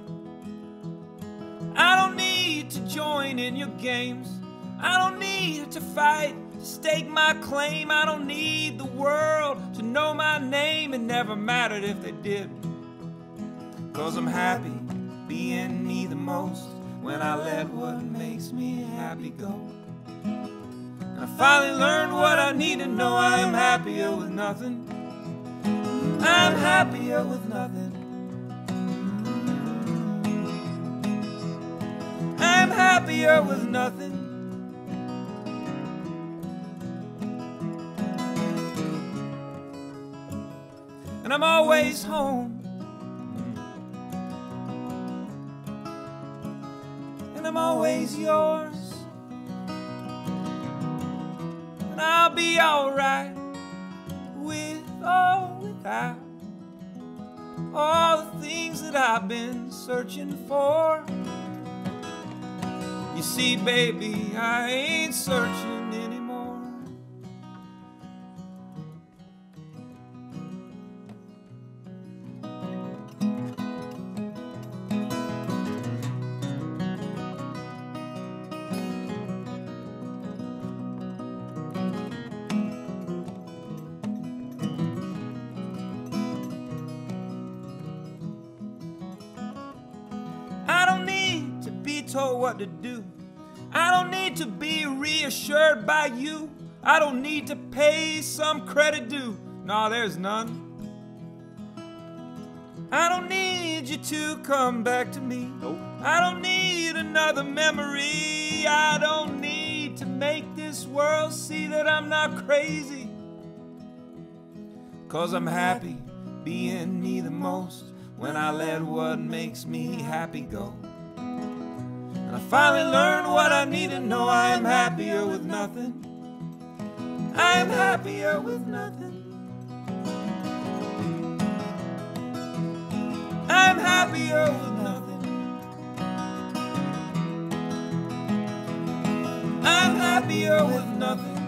I don't need to join in your games. I don't need to fight to stake my claim. I don't need the world to know my name. It never mattered if they did, 'cause I'm happy being me the most when I let what makes me happy go. And I finally learned what I need to know. I am happier with nothing. I'm happier with nothing. I'm happier with nothing. And I'm always home. And I'm always yours. And I'll be alright with or without all the things that I've been searching for. You see, baby, I ain't searching anymore. I don't need to be told what to do. I don't need to be reassured by you. I don't need to pay some credit due. No, there's none. I don't need you to come back to me. Nope. I don't need another memory. I don't need to make this world see that I'm not crazy. 'Cause I'm happy being me the most when I let what makes me happy go. And I finally learned what I need to know. I am happier with nothing. I am happier with nothing. I'm happier with nothing. I'm happier with nothing.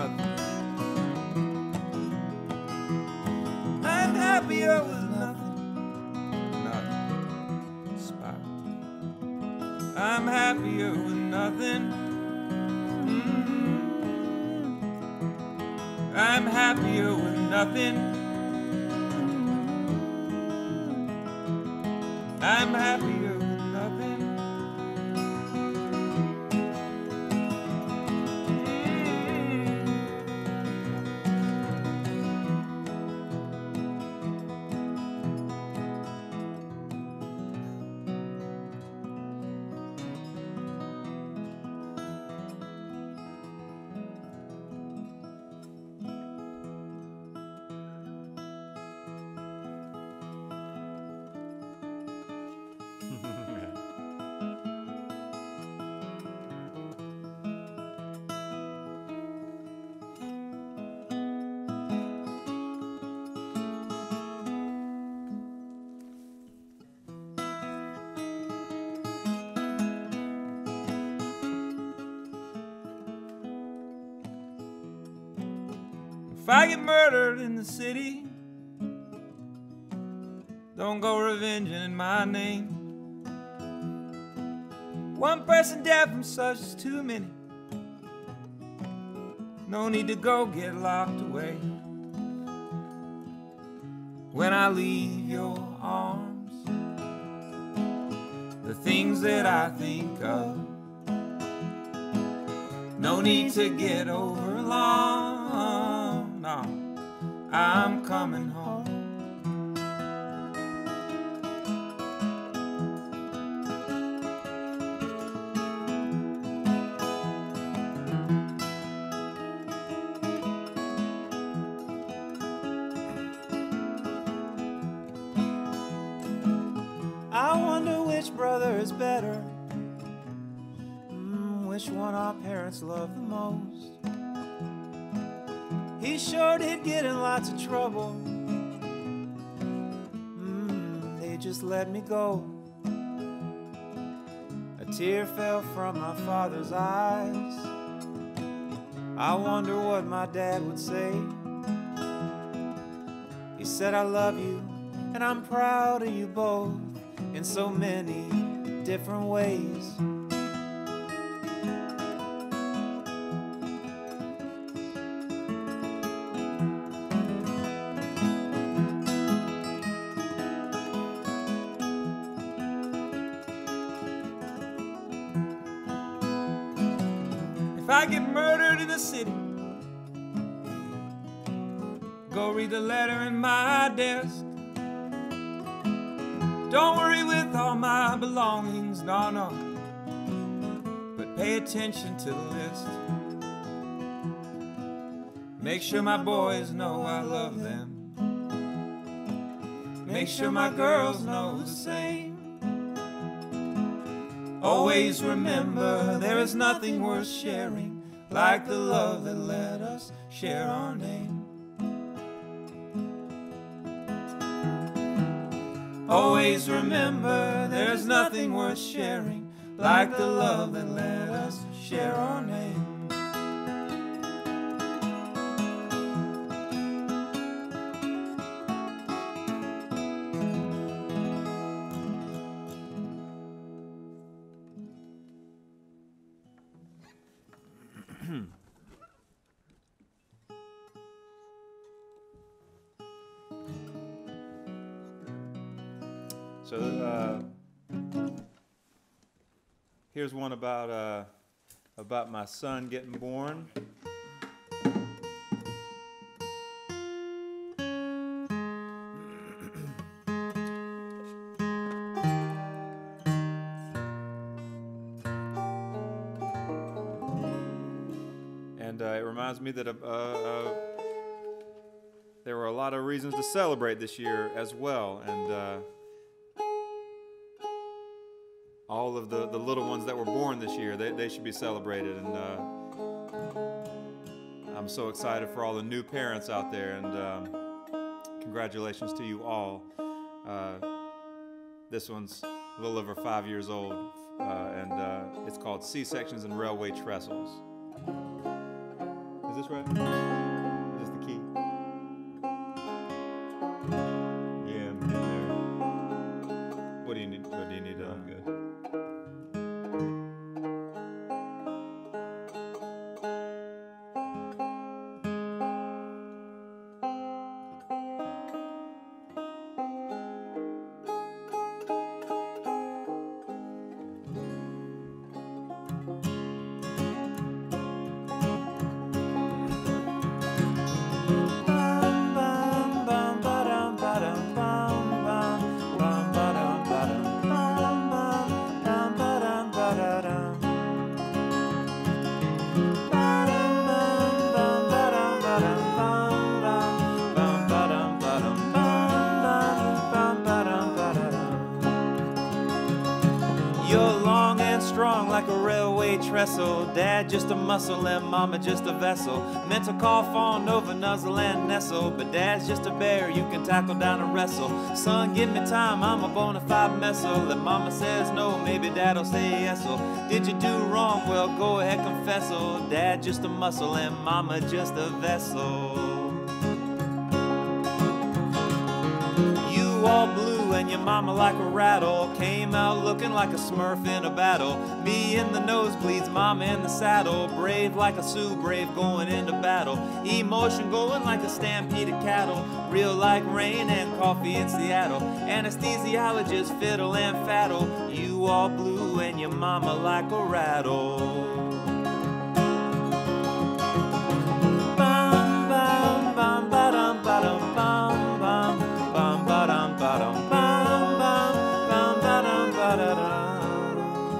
I'm happier with nothing. Spot. I'm happier with nothing. I'm happier with nothing. I'm happier with nothing. If I get murdered in the city, don't go revenging in my name. One person dead from such is too many. No need to go get locked away. When I leave your arms, the things that I think of, no need to get over long. No, I'm coming home. I wonder which brother is better, which one our parents love the most. He sure did get in lots of trouble. They just let me go. A tear fell from my father's eyes. I wonder what my dad would say. He said, I love you and I'm proud of you both in so many different ways. If I get murdered in the city, go read the letter in my desk. Don't worry with all my belongings, no, no. But pay attention to the list. Make sure my boys know I love them. Make sure my girls know the same. Always remember there is nothing worth sharing like the love that let us share our name. Always remember there's nothing worth sharing like the love that let us share our name. So here's one about my son getting born. And it reminds me that there were a lot of reasons to celebrate this year as well, and all of the little ones that were born this year, they should be celebrated. And I'm so excited for all the new parents out there, and congratulations to you all. This one's a little over 5 years old, and it's called C-sections and railway trestles. Is this right? Is this the key? Yeah, I'm getting there. What do you need? What do you need? I'm good. Like a railway trestle, dad just a muscle and mama just a vessel. Meant to cough on over, nuzzle and nestle, but dad's just a bear you can tackle down and wrestle. Son, give me time, I'm a bona fide messel. If mama says no, maybe dad'll say yes-o. Did you do wrong? Well, go ahead, confess-o. Dad just a muscle and mama just a vessel. You all blue and your mama like a rattle. Came out looking like a smurf in a battle. Me in the nosebleeds, mama in the saddle. Brave like a Sioux, brave going into battle. Emotion going like a stampede of cattle. Real like rain and coffee in Seattle. Anesthesiologist, fiddle and faddle. You all blue and your mama like a rattle. Bum, bum, bum, ba-dum, ba-dum, bum, bum. Bum ba dum ba dum bum bum bum ba dum ba da dum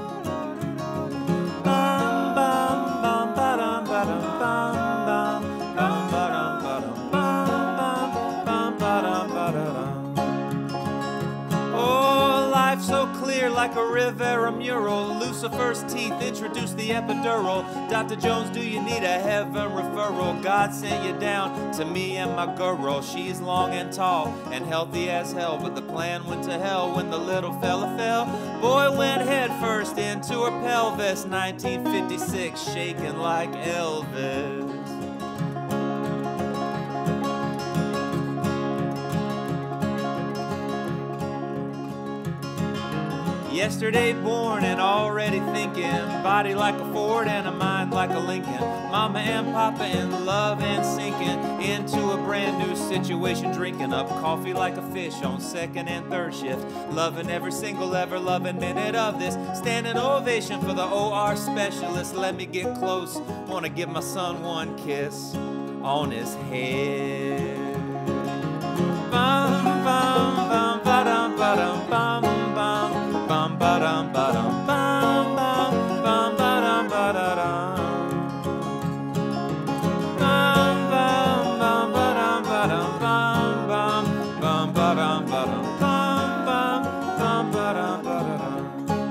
bum bum bum ba dum ba dum bum bum bum ba dum ba dum bum bum ba dum ba da dum. Oh, life so clear like a Rivera mural. Lucifer's teeth introduce the epidural. Dr. Jones, do you need a heaven referral? God sent you down to me and my girl. She's long and tall and healthy as hell, but the plan went to hell when the little fella fell. Boy went head first into her pelvis. 1956, shaking like Elvis. Yesterday born and already thinking. Body like a Ford and a mind up like a Lincoln. Mama and Papa in love and sinking into a brand new situation. Drinking up coffee like a fish on second and third shift. Loving every single ever loving minute of this. Standing ovation for the OR specialist. Let me get close. Wanna give my son one kiss on his head. Bum, bum, bum, ba-dum, ba-dum, bum, bum, bum, ba-dum, ba-dum, bum, bum, bum, ba-dum, ba-da-dum. Bum, bum, bum, ba-dum, ba-dum, bum, bum, bum, ba-dum, ba-dum, bum, bum, bum, ba-dum, ba-da-dum.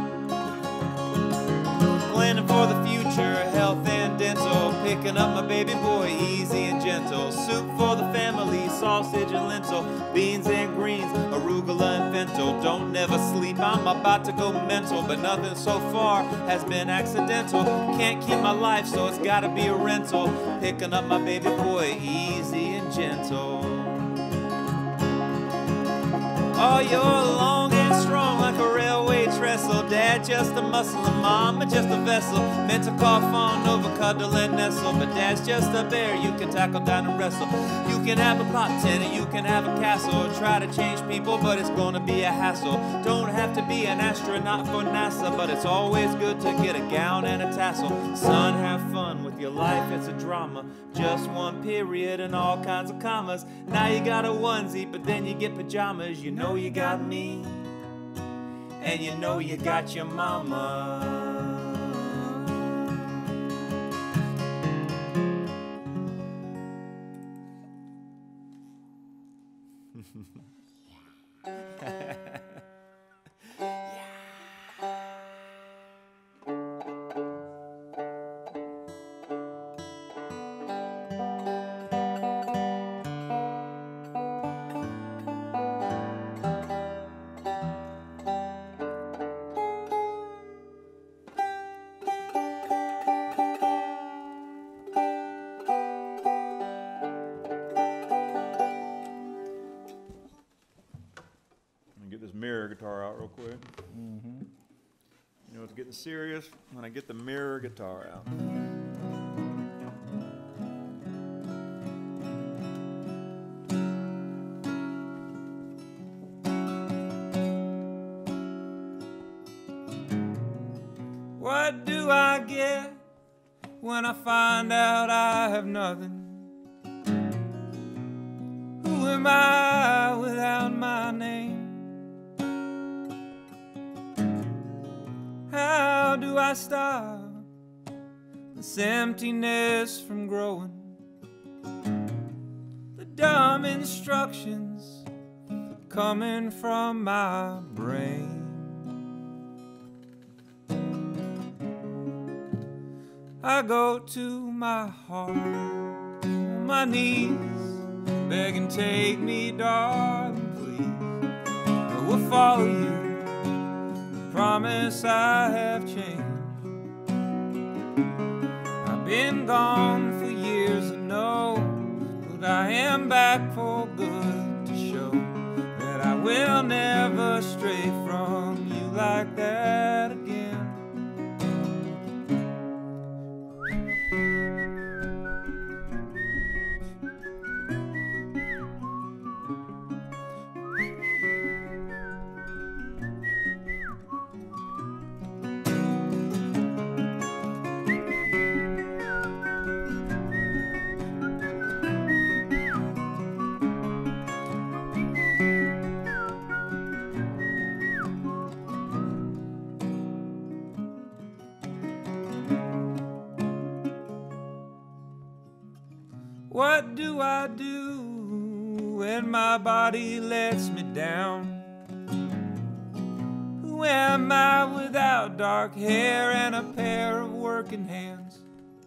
Planning for the future, health and dental. Picking up my baby boy, easy and gentle. Soup for the family, sausage and lentil. Beans and greens, arugula and pinto. Don't never sleep, I'm about to go mental. But nothing so far has been accidental. Can't keep my life, so it's gotta be a rental. Picking up my baby boy, easy and gentle. Oh, you're long and strong like a railway trestle. Dad just a muscle and Mama just a vessel. Meant to cough on over, cuddle and nestle. But Dad's just a bear you can tackle down and wrestle. You can have a pot tent and you can have a castle. Try to change people, but it's gonna be a hassle. Don't have to be an astronaut for NASA, but it's always good to get a gown and a tassel. Son, have fun with your life, it's a drama. Just one period and all kinds of commas. Now you got a onesie, but then you get pajamas. You know you got me, and you know you got your mama. Get this mirror guitar out real quick. You know it's getting serious when I get the mirror guitar out. What do I get when I find out I have nothing? Who am I without my name? How do I stop this emptiness from growing? The dumb instructions coming from my brain. I go to my heart, on my knees, begging, take me, darling, please. I will follow you. Promise I have changed. I've been gone for years, I know, but I am back for good to show that I will never stray from you like that again. What do I do when my body lets me down? Who am I without dark hair and a pair of working hands?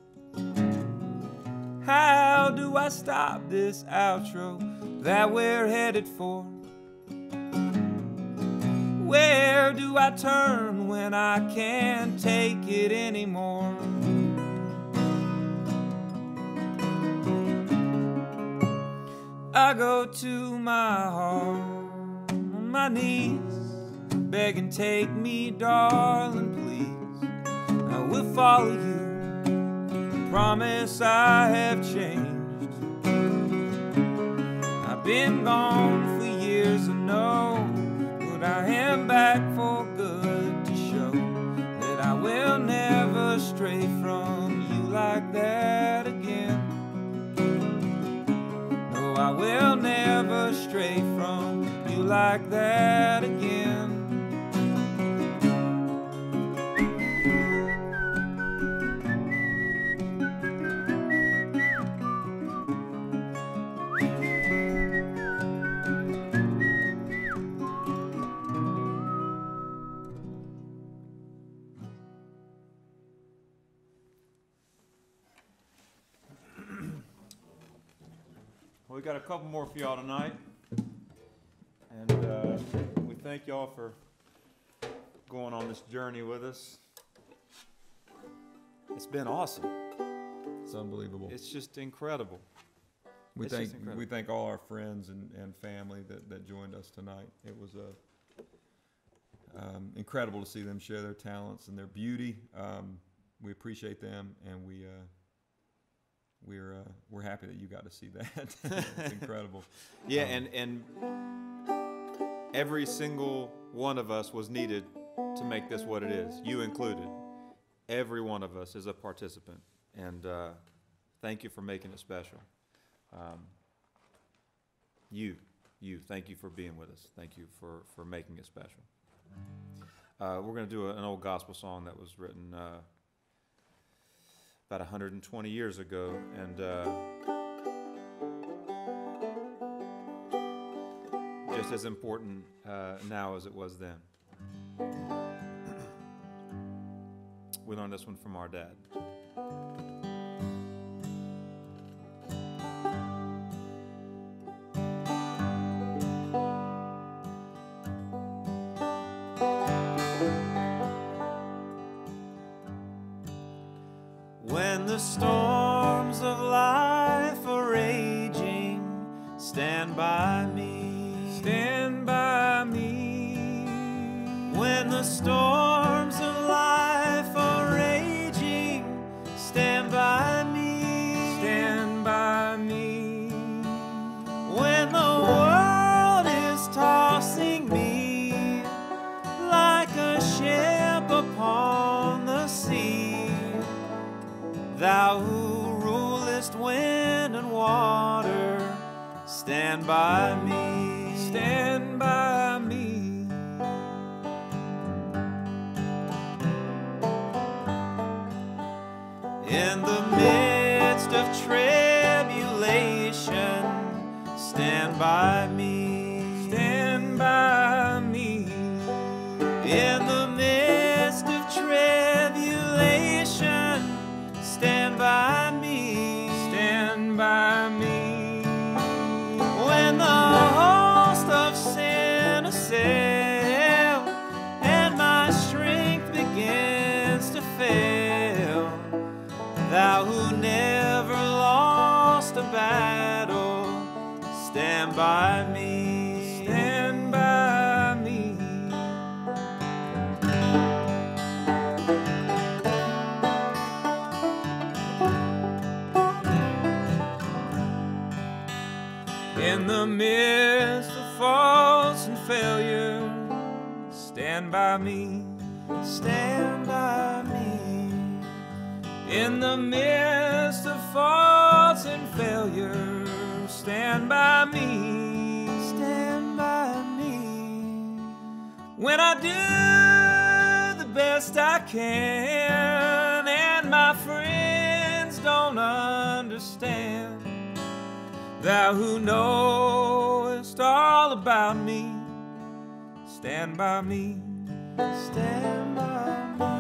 How do I stop this outro that we're headed for? Where do I turn when I can't take it anymore? I go to my heart on my knees, begging, take me, darling, please. I will follow you. promise I have changed. I've been gone for years, I know, but I am back for good to show that I will never stray from you like that again. No, I will never stray from you like that again. Well, we got a couple more for y'all tonight, and we thank y'all for going on this journey with us. It's been awesome. It's unbelievable. It's just incredible. We It's just thank incredible. all our friends and family that joined us tonight. It was incredible to see them share their talents and their beauty. We appreciate them, and we're happy that you got to see that. It's incredible. Yeah, and every single one of us was needed to make this what it is, you included. Every one of us is a participant, and thank you for making it special. Thank you for being with us. Thank you for making it special. We're going to do an old gospel song that was written about 120 years ago, and just as important now as it was then. We learned this one from our dad. When the storms of life are raging, stand by me. Stand by me. When the storms of life are raging, stand by me. Stand by me. When the world is tossing me like a ship upon the sea, Thou who rulest wind and water, stand by me. Stand by me. In the midst of tribulation, stand by me. Stand by me. In the midst of tribulation, stand by me. Stand by me. When the host of sin assail and my strength begins to fail, Thou who never lost a battle, stand by me. Stand by me. In the midst of faults and failure, stand by me. Stand by me. In the midst of faults and failure, stand by me. Stand by me. When I do the best I can and my friends don't understand, Thou who knowest all about me, stand by me. Stand by me.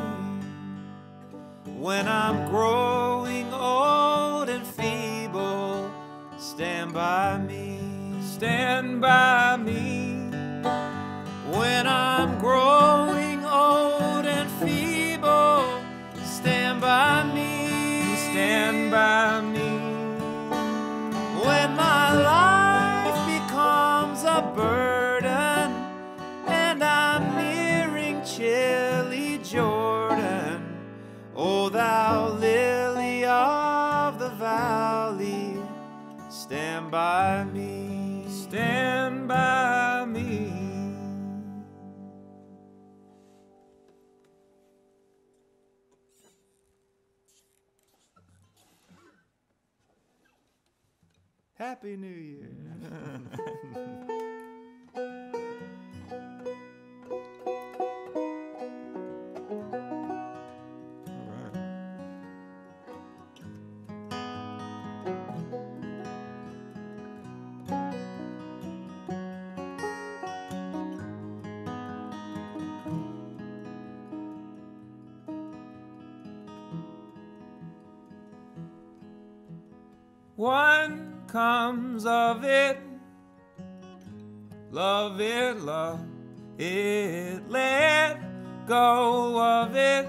When I'm growing old and feeble, stand by me. Stand by me. When I'm growing old and feeble, stand by me. Stand by me. When my life becomes a burden and I'm nearing chilly Jordan, O Thou lily of Happy New Year. All right. One comes of it, love it, let go of it.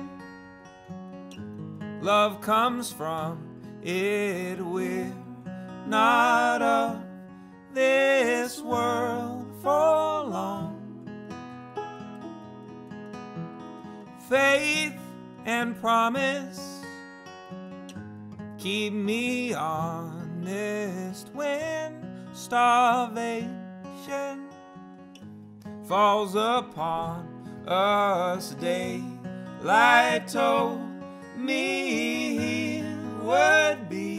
Love comes from it, we're not of this world for long. Faith and promise keep me honest when starvation falls upon us. Daylight told me it would be.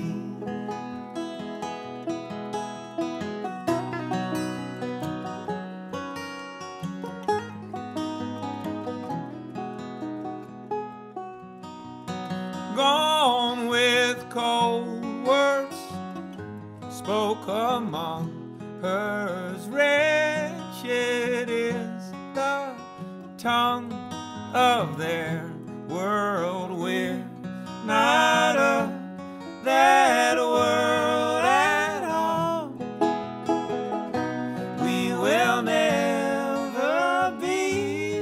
Gone with cold words, spoke among hers. Wretched is the tongue of their world. We're not of that world at all. We will never be.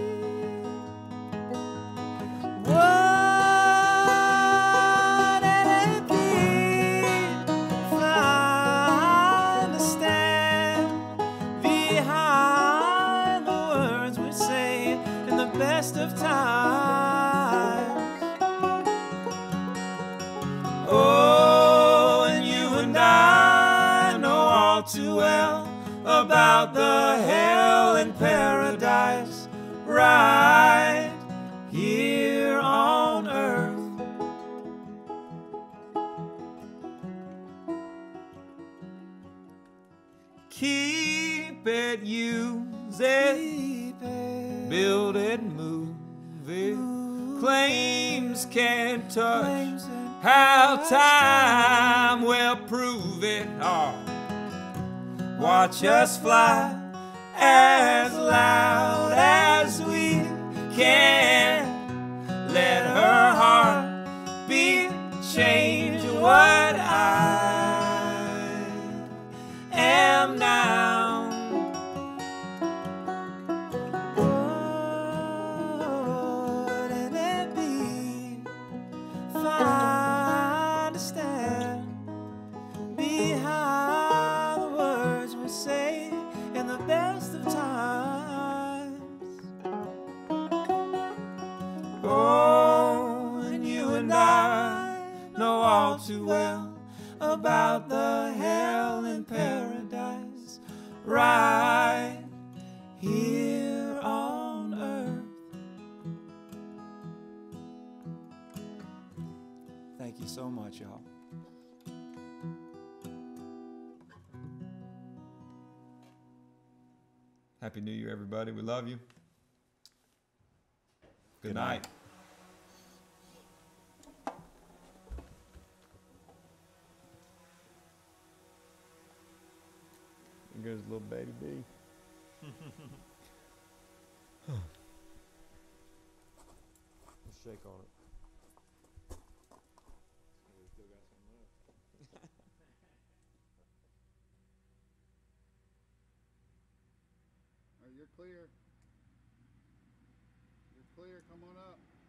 What it be if I understand behind the words we say in the best of times? Oh, and you and I know all too well about the hell and paradise right here on earth. Keep it, use it, build it, move it. Claims can't touch how time will prove it. Oh. Watch us fly as loud as we can. Let her heart beat change what I am now. Wouldn't it be if I understand behind the words we say in the best of times? Oh, and you and I know all too well about the hell in paradise right here on earth. Thank you so much, y'all. Happy New Year, everybody. We love you. Good night. There goes little baby B. Let's shake on it. You're clear. You're clear. Come on up.